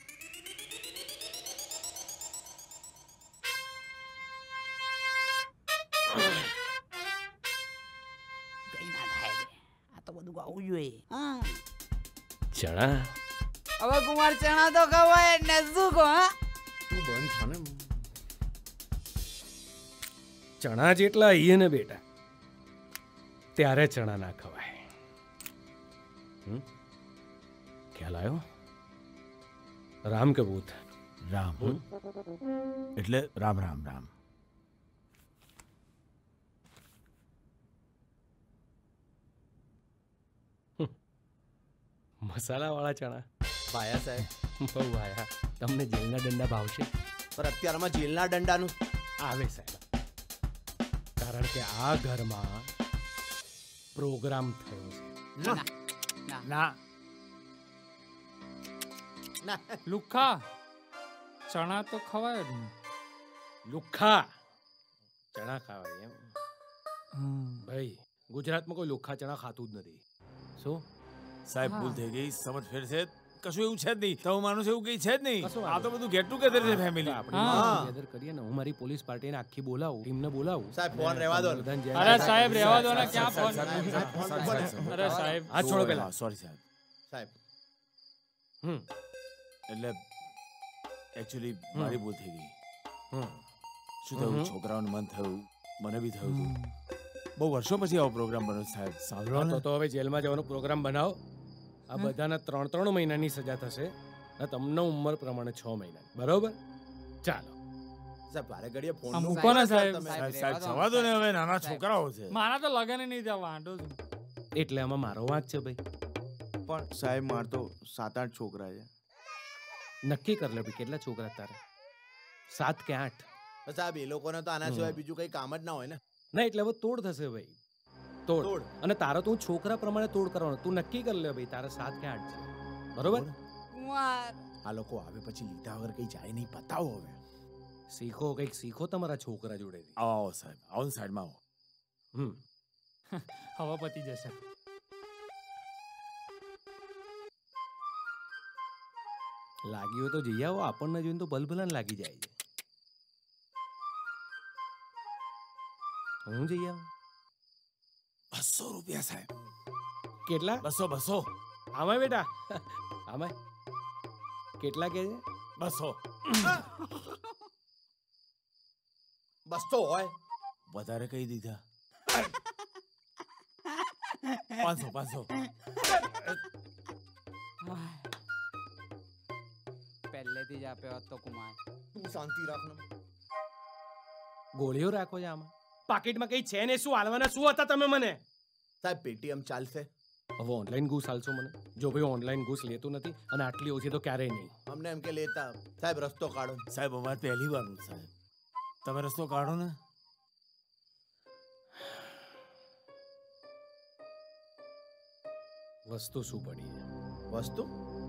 કઈ ના થાય આ તો બધું આવું જોઈએ ચણા હવે કુમાર ચણા તો ખવાય ને શું કહો હા તું બંધ થા ને. ચણા જેટલા આવીએ ને બેટા ત્યારે ચણા ના ખવાય ખ્યાલ આવ્યો રામ કે ભૂત રામ એટલે રામ રામ રામ. મસાલાવાળા ચણા ભાયા સાહેબ બહુ ભાયા તમને જેલના દંડા ભાવશે પણ અત્યારમાં જેલના દંડાનું આવે સાહેબ કારણ કે આ ઘરમાં પ્રોગ્રામ થયો છે ના લુખા ચણા તો ખવાય જ ને લુખ્ખા ચણા ખાવાય એમ ભાઈ ગુજરાતમાં કોઈ લુખ્ખા ચણા ખાતું જ નથી શું સાહેબ ભૂલ થઈ ગઈ સમજ ફેર છે કશું એવું છે જ નહીં તો હું માનું છું એવું કઈ છે જ નહીં આ તો બધું ગેટ ટુગેધર છે ફેમિલી ટુગેધર કરીએ ને હું મારી પોલીસ પાર્ટીને આખી બોલાવું ટીમને બોલાવું સાહેબ ફોન રહેવા દો. અરે સાહેબ રહેવા દો ને ક્યાં ફોન અરે સાહેબ હાથ છોડો પેલા સોરી સાહેબ સાહેબ એટલે એકચ્યુઅલી મારી ભૂલ થઈ ગઈ શું થયું છોકરાઓનું મન થયું મને બી થયું હતું બહુ વર્ષો પછી આવો પ્રોગ્રામ બન્યો સાહેબ સાંભળો ને તો હવે જેલમાં જવાનો પ્રોગ્રામ બનાવો આ બધાને 3 મહિનાની સજા થશે અને તમને ઉંમર પ્રમાણે 6 મહિના બરોબર ચાલો સાહેબ ભારે ઘડીએ ફોન મૂકો ને સાહેબ સાહેબ જવા દો ને હવે નાના છોકરાઓ છે મારા તો લગન નહીં જવા વાંધો છે એટલે આમાં મારો વાંક છે ભાઈ. પણ સાહેબ માર તો 7-8 છોકરા છે. નક્કી કર લે ભાઈ કેટલા છોકરા તારે? 7 કે 8? સાહેબ એ લોકોને તો આના સિવાય બીજું કઈ કામ જ ના હોય ને. ના એટલે હવે તોડ થશે ભાઈ, તોડ. અને તારો તું છોકરા પ્રમાણે તોડ કરવાનો. તું નક્કી કર લે ભાઈ તારે 7 કે 8 છે, બરોબર? આ લોકો આવે પછી લીધા વગર કઈ જાય નહીં. બતાવો હવે. શીખો, કંઈક શીખો તમારા છોકરા જોડેથી. આવો સાહેબ, આવો સાઈડમાં આવો. હવે પતી જશે. લાગી હોય તો જઈ આવો. આપણને જોઈને તો ભલભલાને લાગી જાય છે. હું જઈ આવું. 200 રૂપિયા સાહેબ. કેટલા? 200. આમાં બેટા આમાં કેટલા કે છે? 200 હોય વધારે કહી દીધા. 500. પહેલેથી જ આપ્યો હતો કુમાર. તું શાંતિ રાખ ને. ગોળીઓ રાખો છે આમાં. પાકીટમાં કઈ છે ને? શું હાલવાના શું હતા તમે મને? સાહેબ પેટીએમ ચાલશે? હવે ઓનલાઈન ઘૂસ હાલશો મને? જો ભાઈ ઓનલાઈન ઘૂસ લેતું નથી અને આટલી ઓછી તો ક્યારેય નહીં. અમને એમ કે લેતા. સાહેબ રસ્તો કાઢો. સાહેબ અમારે પહેલી વાર સાહેબ, તમે રસ્તો કાઢો ને. વસ્તુ શું પડી છે? વસ્તુ?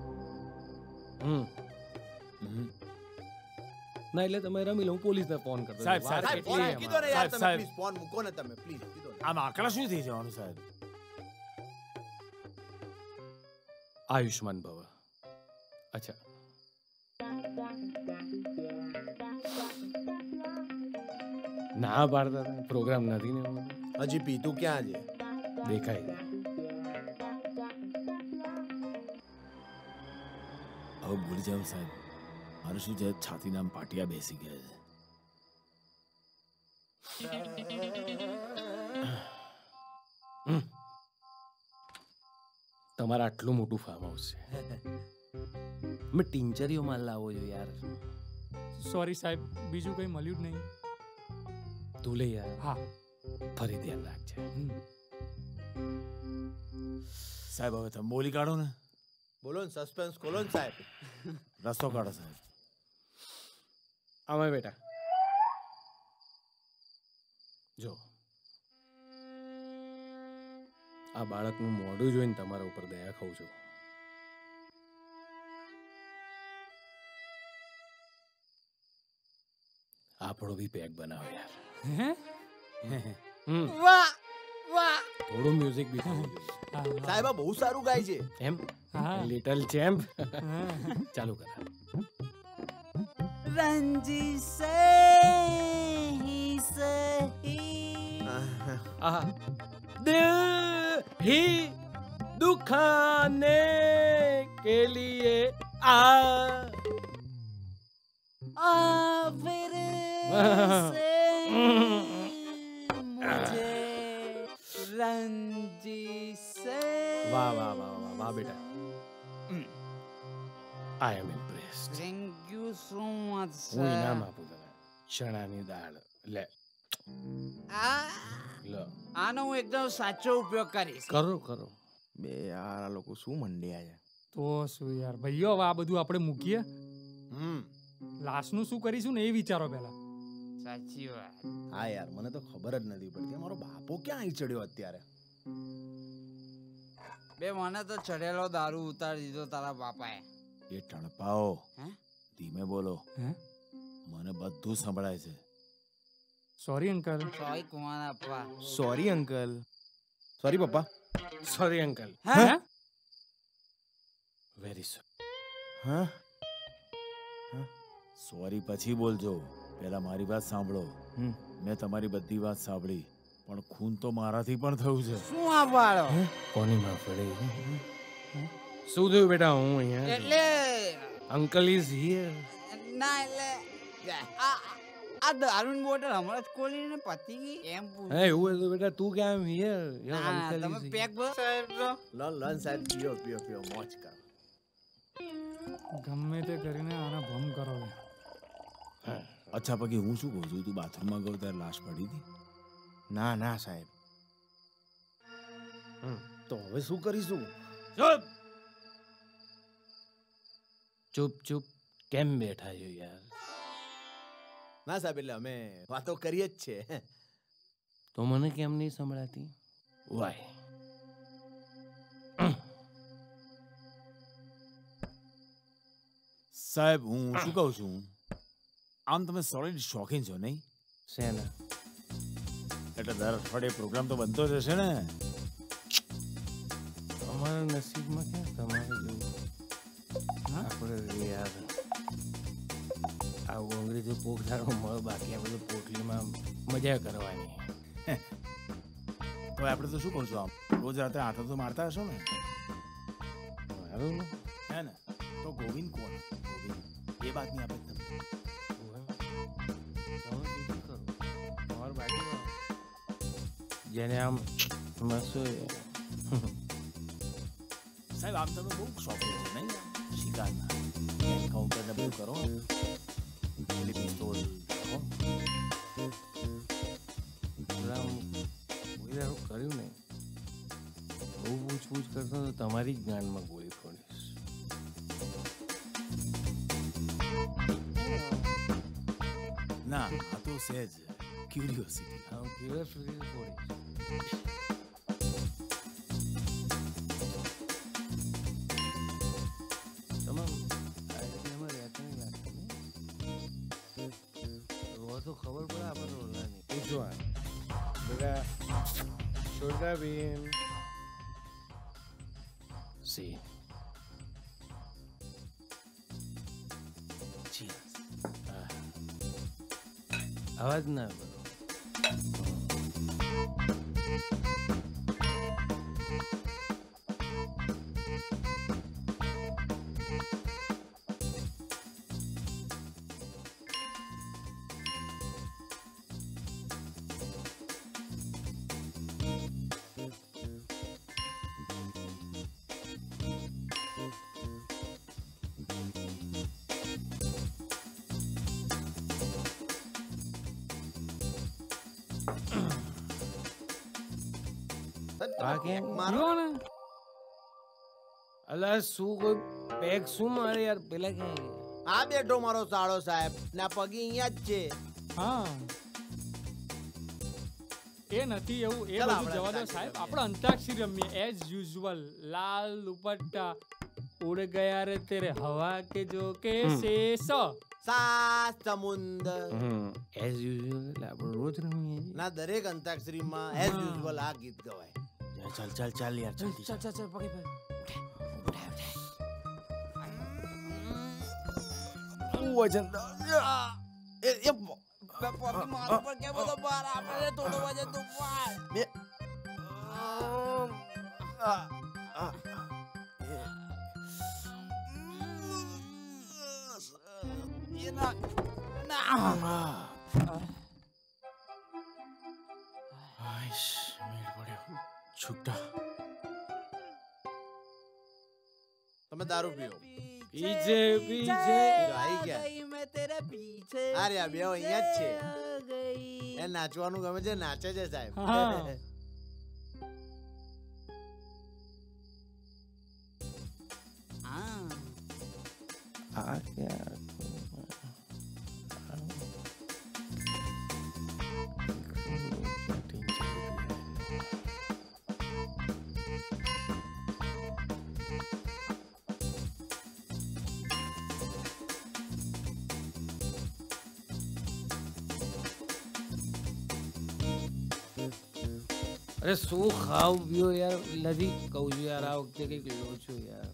ના એટલે તમે રમી લો, હું પોલીસને ફોન કરતો. સાહેબ કીધો ને યાર તમે પ્લીઝ ફોન મૂકો ને તમે પ્લીઝ. કીધો આમ આકડા શું થઈ જવાનું સાહેબ? આયુષ્માન ભવ. અચ્છા ના પાડતા પ્રોગ્રામ નથી ને. હજી પીતું ક્યાં છે? દેખાય છે. હવે ભૂલી જાવ સાહેબ. મારે શું છે, છાતીના આમ પાટિયા બેસી ગયા છે. તમારા આટલું મોટું ફાર્મ હાઉસ છે, મેં ટિંચરીઓ માલ લાવો છો યાર. સોરી સાહેબ, બીજું કંઈ મળ્યું જ નહીં. તું લે યાર. હા ફરી ધ્યાન રાખજે. સાહેબ હવે તમે બોલી કાઢો ને. બોલો ને, સસ્પેન્સ ખોલો ને સાહેબ. રસ્તો કાઢો સાહેબ. આમાં બેટા જો, આ બાળકનું મોઢું જોઈને તમારા ઉપર દયા ખાઉં છું. આપણો બી પેક બનાવો યાર. વાહ વાહ. થોડું મ્યુઝિક બી સાહેબ આ બહુ સારું ગાય છે. એમ? Little champ. ચાલુ કર. રંજી સે ही सही दिल ही दुखाने के लिए फिर से मुझे रंजी से. वाह वाह वाह वाह वाह बेटा. I am impressed. Thank you so much, sir. હું ઇનામ આપું તને. ચણાની દાળ લે. લો. આનો હું એકદમ સાચો ઉપયોગ કરીશ. કરો કરો. બે યાર આ લોકો શું મંડ્યા છે. તો શું યાર ભાઈઓ, હવે આ બધું આપણે મૂકીએ. લાશનું શું કરીશું ને એ વિચારો પહેલા. સાચી વાત. હા યાર મને તો ખબર જ નથી પડતી મારો બાપો ક્યાં આવી ચડ્યો અત્યારે. બે મને તો ચડેલો દારૂ ઉતારી દીધો તારા બાપાએ. એ ટણપાઓ ધીમે બોલો. મને બધું સંભળાય છે. Sorry uncle. સોરી કુમાર આપવા. Sorry uncle. સોરી પપ્પા. Sorry uncle. હે? Very sorry. હા સોરી પછી બોલજો, પહેલા મારી વાત સાંભળો. મેં તમારી બધી વાત સાંભળી, પણ ખૂન તો મારાથી પણ થયું છે. શું આ વાળો? કોની માં પડે? શું થયું બેટા? હું અહીંયા. એટલે અંકલ ઇઝ હિયર. ના એટલે આ દારૂની બોટલ હમણાં જ ખોલીને પતી ગઈ એમ પૂછું. હે એવું હતું બેટા? તું કેમ હિયર? તમે પેક ભરો સાહેબ. લન સાહેબ પીઓ પીઓ પીઓ મોજ કર. ગમે તે કરીને આના ભમ કરો. અચ્છા પગી હું શું કહું છું, તું બાથરૂમમાં ગયો ત્યારે લાશ પડી હતી? ના ના સાહેબ. તો હવે શું કરીશું? ચૂપ ચૂપ કેમ બેઠા છો યાર? ના સાહેબ, એટલે અમે વાતો કરીએ જ છે. તો મને કેમ નહીં સંભળાતી? વાય સાહેબ, હું શું કહું છું, આમ તમે સોલિડ શોખીન છો નહીં? શેના? એટલે દર અઠવાડિયે પ્રોગ્રામ તો બનતો જ હશે ને? અમારા નસીબમાં ક્યાં તમારે જેવું આપણે યાર આવું અંગ્રેજી પોખડાનો મળ, બાકી આ બધું પોટલીમાં મજા કરવાની. તો આપણે તો શું કહું છું, આમ રોજ રાત્રે આંટો તો મારતા હશો ને? મારું ને હે ને? તો ગોવિંદ કોણ? ગોવિંદ એ બાતની આપણે તમને જેને આમ મસ્ત સાહેબ, આમ તમે બહુ શોખીન છો નહીં? શિકારના એન્કાઉન્ટર ને બધું કરો, પેલી પિસ્તોલ કર્યું ને, બહુ પૂછપૂછ કરશો તો તમારી જ ગાંડમાં ગોળી ફોડીશ. ના, આ તો સહેજ ક્યુરિયોસિટી. હા, ક્યુરિયોસિટી ફોડીશ. તો ખબર પડે આપણે રોલાની પૂછવા બેટા છોટા બેન સી અવાજ ના બોલો. અલા શું કોઈ પેક શું મારે યાર? પેલા ક્યાં આ બેઠો મારો સાળો સાહેબ, ના પગી અહીંયા જ છે. હા, એ નથી એવું, એ ચાલો બધું આપણે જવા દો સાહેબ. આપણે અંતાક્ષરી રમીએ એઝ યુઝ્યુઅલ. લાલ દુપટ્ટા ઉડ ગયા રે તેરે હવા કે જો કે શેષ સાત સમુંદર એઝ યુઝ્યુઅલ એટલે આપણે રોજ રમીએ ના દરેક અંતાક્ષરીમાં એઝ યુઝ્યુઅલ આ ગીત ગવાય. ચાલ ચાલ ચાલ યાર, જલ્દી ચાલ ચાલ ચાલ પગે પગે. વજન મારું પર કેમ બધો ભાર આપે? થોડો વજન તો પાડ. છૂટા તમે દારૂ પીઓ. પીછે પીછે આવી ગયા. મેં તેરે પીછે અરે આ બે અહીંયા જ છે. એ નાચવાનું ગમે છે, નાચે છે સાહેબ. આ ક્યાં અરે શું ખાવ પીઓ યાર? નથી કહું છું યાર, આ વખતે કંઈક લો છું યાર.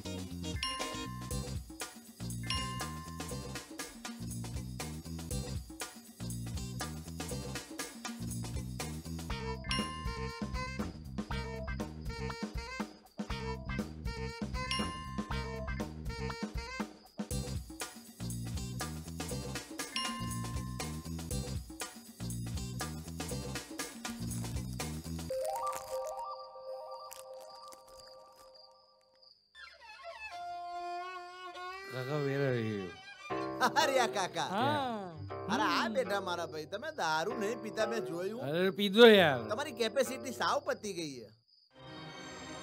કાકા વેર અરે આ કાકા, અરે આ બેઠા મારા ભાઈ. તમે દારૂ નહીં પીતા મેં જોયું. અરે પીધો યાર. તમારી કેપેસિટી સાવ પતી ગઈ છે.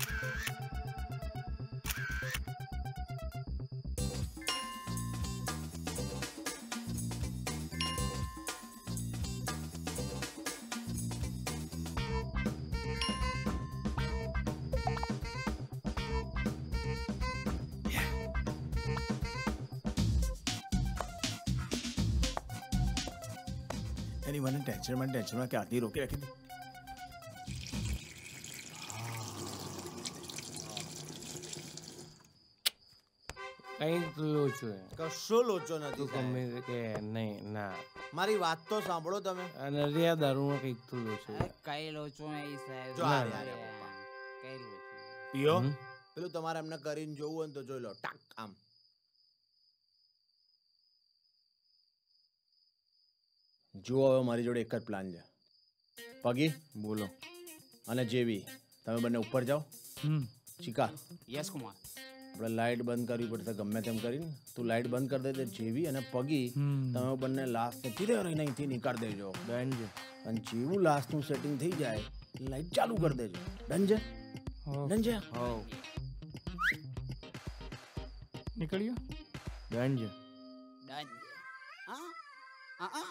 એની મને ટેન્શનમાં ક્યારથી રોકી રાખી હતી. કંઈક લોચો કશો લોચો નથી તું ગમે તે કે નહીં ના મારી વાત તો સાંભળો તમે. અને આ દારૂમાં કંઈક તો લોચો કઈ લોચો નહીં સાહેબ. જો આ રે, કઈ લોચો પીઓ પેલું તમારે એમને કરીને જોવું હોય ને તો જોઈ લો. ટાક આમ જુઓ. હવે મારી જોડે એક જ પ્લાન છે. પગી બોલો. અને જેવી તમે બંને ઉપર જાઓ. ચીકા યસ કુમાર. આપણે લાઇટ બંધ કરવી પડશે ગમે તેમ કરીને. તું લાઇટ બંધ કરી દે. જેવી અને પગી તમે બંને લાસ્ટ ધીરે રહીને અહીંથી નીકાળી દેજો. ડન છે. અને જેવું લાસ્ટનું સેટિંગ થઈ જાય લાઇટ ચાલુ કરી દેજો. ડન છે? ડન છે? નીકળ્યો? ડન છે. ડન. હા હા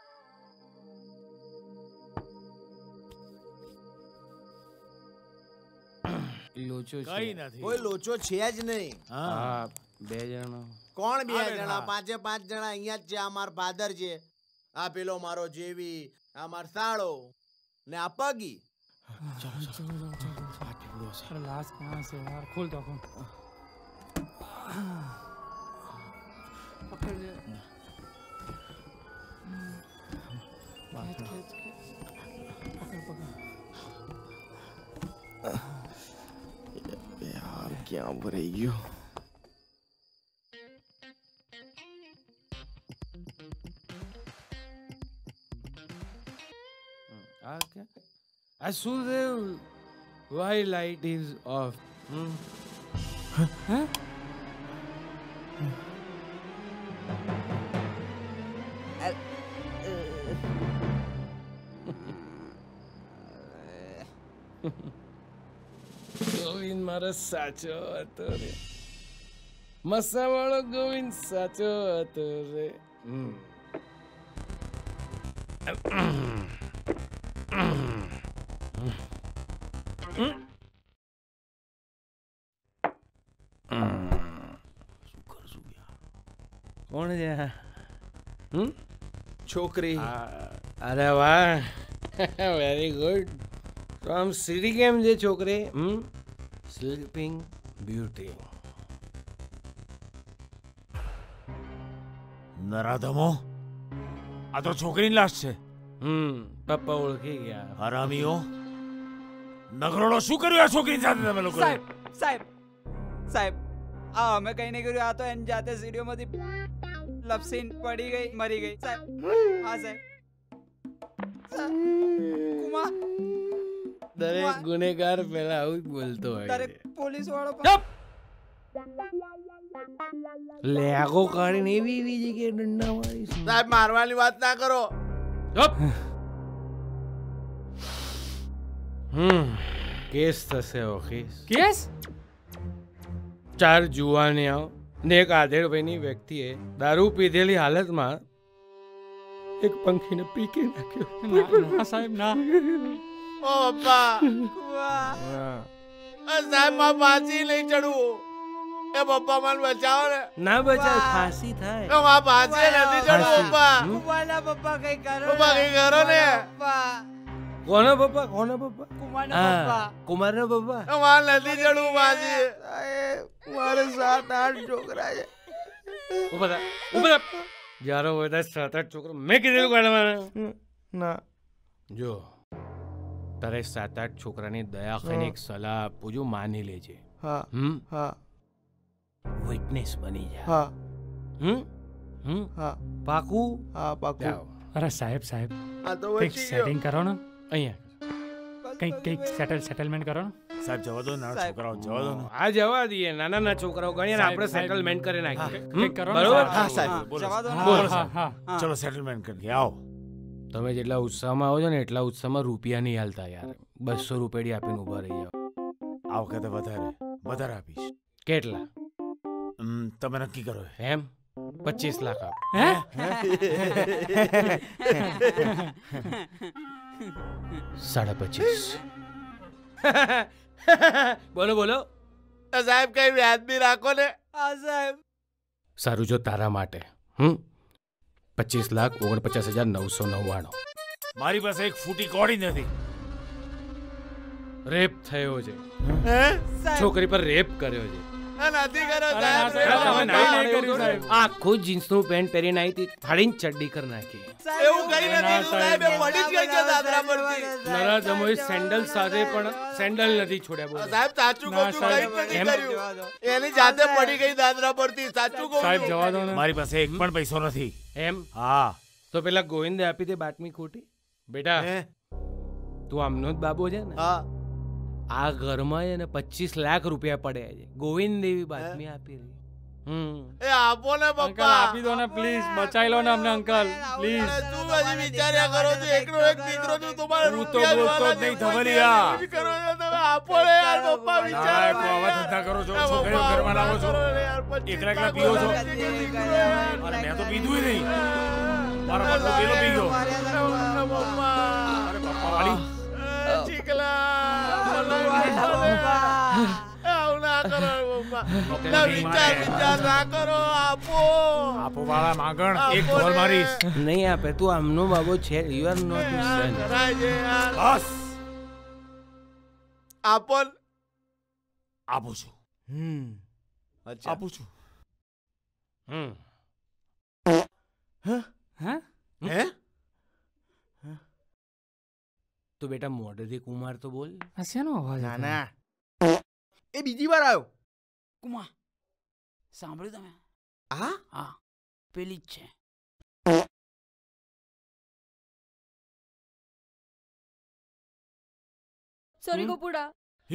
લોચો છે. કઈ નથી. કોઈ લોચો છે જ નહીં. હા 2 જણા. કોણ 2 જણા? 5 જણા અહીંયા જ છે. આ માર ફાધર છે, આ પેલો મારો જેવી, આ માર સાળો ને આ પગી. अरे लास्ट कहाँ से यार? खोल दो खोल. पकड़ ले. खींच. पकड़. यार क्या भराई गयो. Okay. As soon as why light is off. Huh? Govind મારો સાચો હતો રે. મસાવાળો ગોવિંદ સાચો હતો રે. કોણ છે? છોકરી. અરે વાહ, વેરી ગુડ. તો આમ સીડી કેમ છે છોકરી? Sleeping beauty. નરાધમો, આ તો છોકરીની લાશ છે. પપ્પા ઓળખી ગયા. હરામીઓ, નગરોડો શું કર્યું આ છોકરી સાથે તમે લોકો? સાહેબ આ અમે કઈ નહીં કર્યું. આ તો એની જાતે સીડીઓમાંથી લપસીને પડી ગઈ, મરી ગઈ સાહેબ. હા સાહેબ. કુમાર દરેક ગુનેગાર પહેલા આવું જ બોલતો હોય. દરેક પોલીસ વાળો લેગો કાઢીને એવી જગ્યાએ દંડા મારી. સાહેબ મારવાની વાત ના કરો. કેસ થશે ઓફિસ. કેસ? 4 જુવાનિયાઓ ને એક આધેડભાઈની વ્યક્તિએ દારૂ પીધેલી હાલતમાં એક પંખીને પીકી નાખ્યો. ના સાહેબ ના. ઓ પપ્પા, સાહેબ માં ફાંસી નહીં ચડવું. એ પપ્પા મને બચાવો ને. ના બચાવ, ફાંસી થાય. માં ફાંસી નથી ચડવું પપ્પા. કુમારના પપ્પા કઈ કરો. પપ્પા કઈ કરો ને. કોનો પપ્પા? કોનો પપ્પા? કુમારના પપ્પા. કુમારના પપ્પા. માર નથી ચડવું ફાંસી. મારે 7-8 છોકરા છે. ઉપર જારો હોય તો 7-8 છોકરો મેં કીધેલું કાઢવાના. ના જો તારે 7-8 છોકરાની દયા ખાઈને એક સલાહ આપું છું, માની લેજે. હા હા વિટનેસ બની જા. હા હા પાકું? હા પાકું. અરે સાહેબ આ તો કંઈક સેટિંગ કરો ને. અહીંયા કંઈક સેટલમેન્ટ કરો ને. સાહેબ જવા દો ના છોકરાઓ, જવા દો ને. આ જવા દઈએ. નાના છોકરાઓ ગણીએ આપણે સેટલમેન્ટ કરી નાખીએ. કંઈક કરો ને. બરોબર? હા સાહેબ જવા દો ને. હા. ચલો સેટલમેન્ટ કરીએ. આવો. તમે જેટલા ઉત્સાહમાં આવો છો ને એટલા ઉત્સાહમાં રૂપિયા નહીં હાલતા યાર. 200 રૂપિયા આપીને ઉભા રહી જાઓ. આ વખતે વધારે આપીશ. કેટલા? તમે નક્કી કરો. એમ 25 લાખ આપ. હે? 25.5. બોલો બોલો. સાહેબ કઈ વ્યાજબી રાખો ને. હા સાહેબ. સારું, જો તારા માટે 25,49,999. મારી પાસે એક ફૂટી કોડી નથી. રેપ થયો છે. છોકરી પર રેપ કર્યો છે. નથી કરો આખું જીન્સનું પેન્ટ પહેરીને આવી હતી, ફાડીને ચડ્ડી કરી નાખી. એવું કઈ નથી સાહેબ, એ પડી જ ગઈ છે દાદરા પરથી. નરાધમોએ સેન્ડલ સાથે પણ સેન્ડલ નથી છોડ્યા. બોલો સાહેબ સાચું કહું છું, કઈ નથી કર્યું. એની જાતે પડી ગઈ દાદરા પરથી. સાચું કહું સાહેબ છું. જવા દો ને. મારી પાસે એક પણ પૈસો નથી. એમ? હા. તો પેલા ગોવિંદે આપી દે બાતમી ખોટી. બેટા તું આમનો જ બાબો છે ને? હા. આ ઘરમાં એને 25 લાખ રૂપિયા પડ્યા છે. ગોવિંદ એવી બાતમી આપી રહી. એ આપો ને અંકલ પપ્પા. આપી દો ને પ્લીઝ, બચાવી લો ને અમને અંકલ પ્લીઝ. તું હજી વિચાર્યા કરો છો, એકનો એક દીકરો છું, તમારે તું તો બોલતો જ નહીં ધવલિયા. કરો છો તમે. આપો ને યાર પપ્પા, વિચારો ને આવા ધંધા કરો છો, છોકરીઓ ઘરમાં લાવો છો, એકલા એકલા પીઓ છો. અને મેં તો પીધું નહીં. મારા બાપનો પેલો પી ગયો. અરે પપ્પા વાલી. આપો વાળા માગણ એક ઢોલ મારીશ. નહીં આપે. તું આમનો બાબો છે. You are not his son. બસ આપણ આપું છું. આપું છું. હે? તો બેટા મોઢેથી કુમાર તો બોલ. આ શેનો અવાજ? ના ના, એ બીજી વાર આવ્યો. કુમાર સાંભળ્યું તમે? હા હા, પેલી જ છે. સોરી ગોપુડા.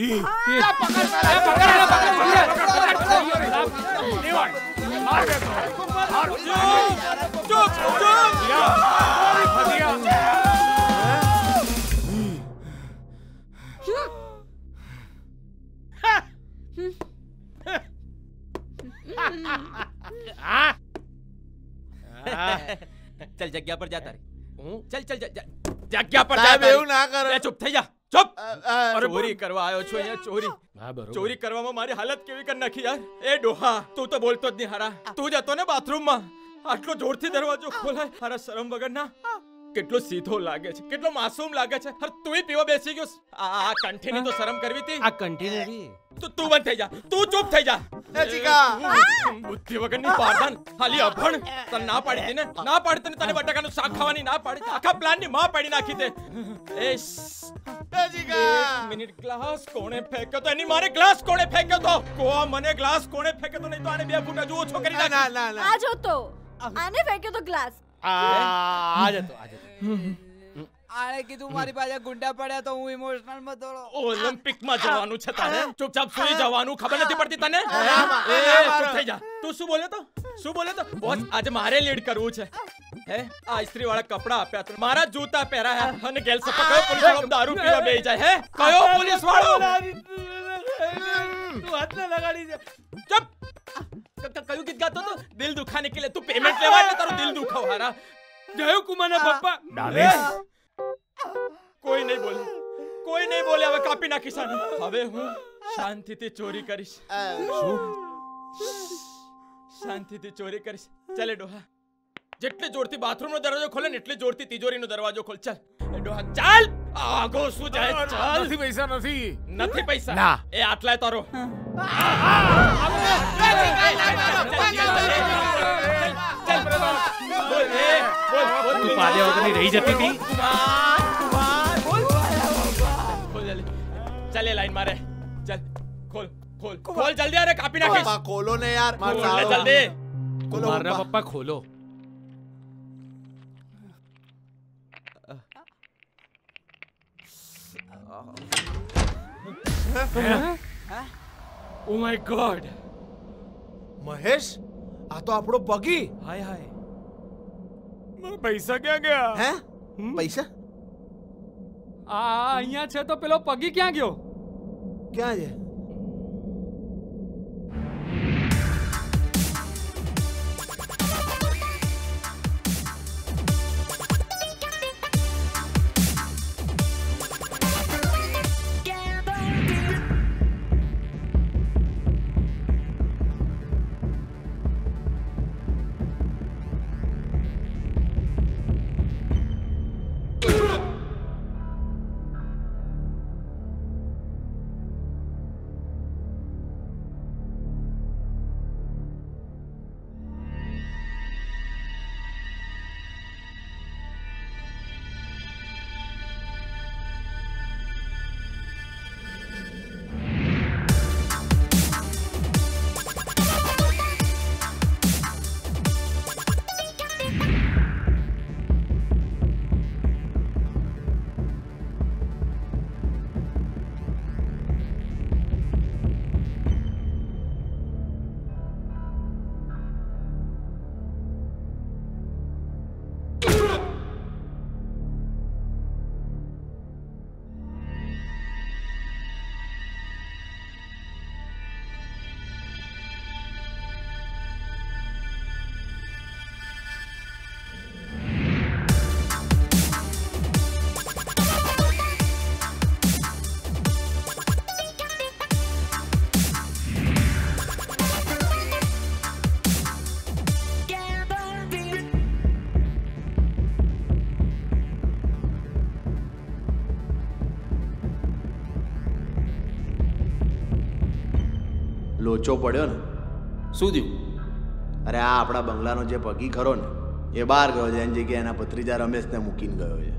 चल जग्या पर जाता रे. चल चल जग्या पर સાહેબ એવું ના કરો. चुप થઈ જા. ચुप. અરે ચોરી કરવા આવ્યો છું અહીંયા. ચોરી. હા બરોબર. ચોરી કરવામાં મારી હાલત કેવી કરી નાખી યાર. એ ડોહા, તું તો બોલતો જ નહીં હારા. તું જ હતો ને બાથરૂમમાં. આટલો જોરથી દરવાજો ખોલાય. હારા શરમ વગરના. કેટલો સીધો લાગે છે, કેટલો માસૂમ લાગે છે. હર તુંય પીવા બેસી ગયો. આ કંઠીની તો શરમ કરવી હતી. આ કંઠી નથી. તું બંધ થઈ જા. તું ચૂપ થઈ જા. એ ચીકા. બુદ્ધિ વગરની પારદાન. ખાલી અભણ. તને ના પાડી હતી ને? ના પાડી તને બટાકાનું શાક ખાવાની ના પાડી. આખા પ્લાનની માં પાડી નાખી તે. એ ચીકા. એક મિનિટ, ગ્લાસ કોણે ફેંક્યો તો? એની મારે ગ્લાસ કોણે ફેંક્યો તો? કો મને ગ્લાસ કોણે ફેંક્યો તો? નહીં તો આને 2 ફૂટા જુઓ છો કરી નાખ. ના ના ના. આ જો તો આને ફેંક્યો તો ગ્લાસ. આ જતો. આણે કીધું મારી પાસે ગુંડા પડ્યા તો હું ઇમોશનલ માં દોડો. ઓલિમ્પિક માં જવાનું છે તારે. ચૂપચાપ સુઈ જવાનું. ખબર નથી પડતી તને? એ ચૂપ થઈ જા. તું શું બોલે તો? શું બોલે તો? બોસ આજે મારે લીડ કરવું છે. હે આ ઇસ્ત્રી વાળા કપડા આપ્યા તો મારા જૂતા પહેરાયા અને ગેલ સપા કયો પોલીસ વાળો દારૂ પીવા બેહી જાય? હે કયો પોલીસ વાળો? તું હાથ ના લગાડી દે. ચૂપ. કયું ગીત ગાતો તો? દિલ દુખાને કે લે. તું પેમેન્ટ લેવા એટલે તારું દિલ દુખાવ હારા. જય કુમારના પપ્પા. ડાલેશ. કોઈ નહીં બોલે. કોઈ નહીં બોલે. હવે કાપી નાખીશ આને. હવે હું શાંતિથી ચોરી કરીશ. શું? શાંતિથી ચોરી કરીશ. ચાલે ડોહા. જેટલી જોરથી બાથરૂમનો દરવાજો ખોલે ને એટલી જોરથી તિજોરીનો દરવાજો ખોલ. ચાલ એ ડોહા ચાલ. આગો શું જાય? ચાલ. નથી પૈસા નથી. નથી પૈસા? ના. એ આટલાય તારો. તું પાદે વગરની રહી જતી હતી. ચાલ એ લાઈન મારે. ચાલ ખોલ ખોલ ખોલ જલ્દી. અરે કાપી નાખીશ. પપ્પા ખોલો ને યાર. ખોલ લે જલ્દી. કુમારના પપ્પા ખોલો. Oh my God. મહેશ, આ તો આપણો પગી. હાય હાય. મારા પૈસા ક્યાં ગયા? હે? પૈસા આ અહીંયા છે તો પેલો પગી ક્યાં ગયો? ક્યાં છે? લોચો પડ્યો ને. શું થયું? અરે આ આપણા બંગલાનો જે પગી ખરો ને એ બહાર ગયો છે, એની જગ્યાએ એના ભત્રીજા રમેશને મૂકીને ગયો છે.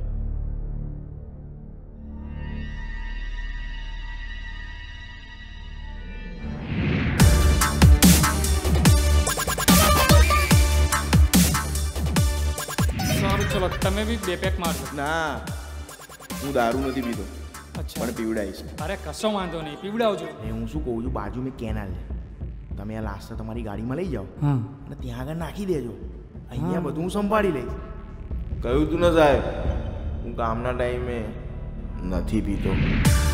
સારું ચલો તમે બી 2 પેક મારજો. ના, હું દારૂ નથી પીતો, પણ પીવડાવીશ. અરે કશો વાંધો નહીં, પીવડાવજો. હું શું કહું છું, બાજુ મેં કેનાલ છે, તમે આ લાસ્ટ તમારી ગાડીમાં લઈ જાઓ અને ત્યાં આગળ નાખી દેજો. અહીંયા બધું હું સંભાળી લઈશ. કહ્યું તું ને સાહેબ, હું કામના ટાઈમે નથી પીતો.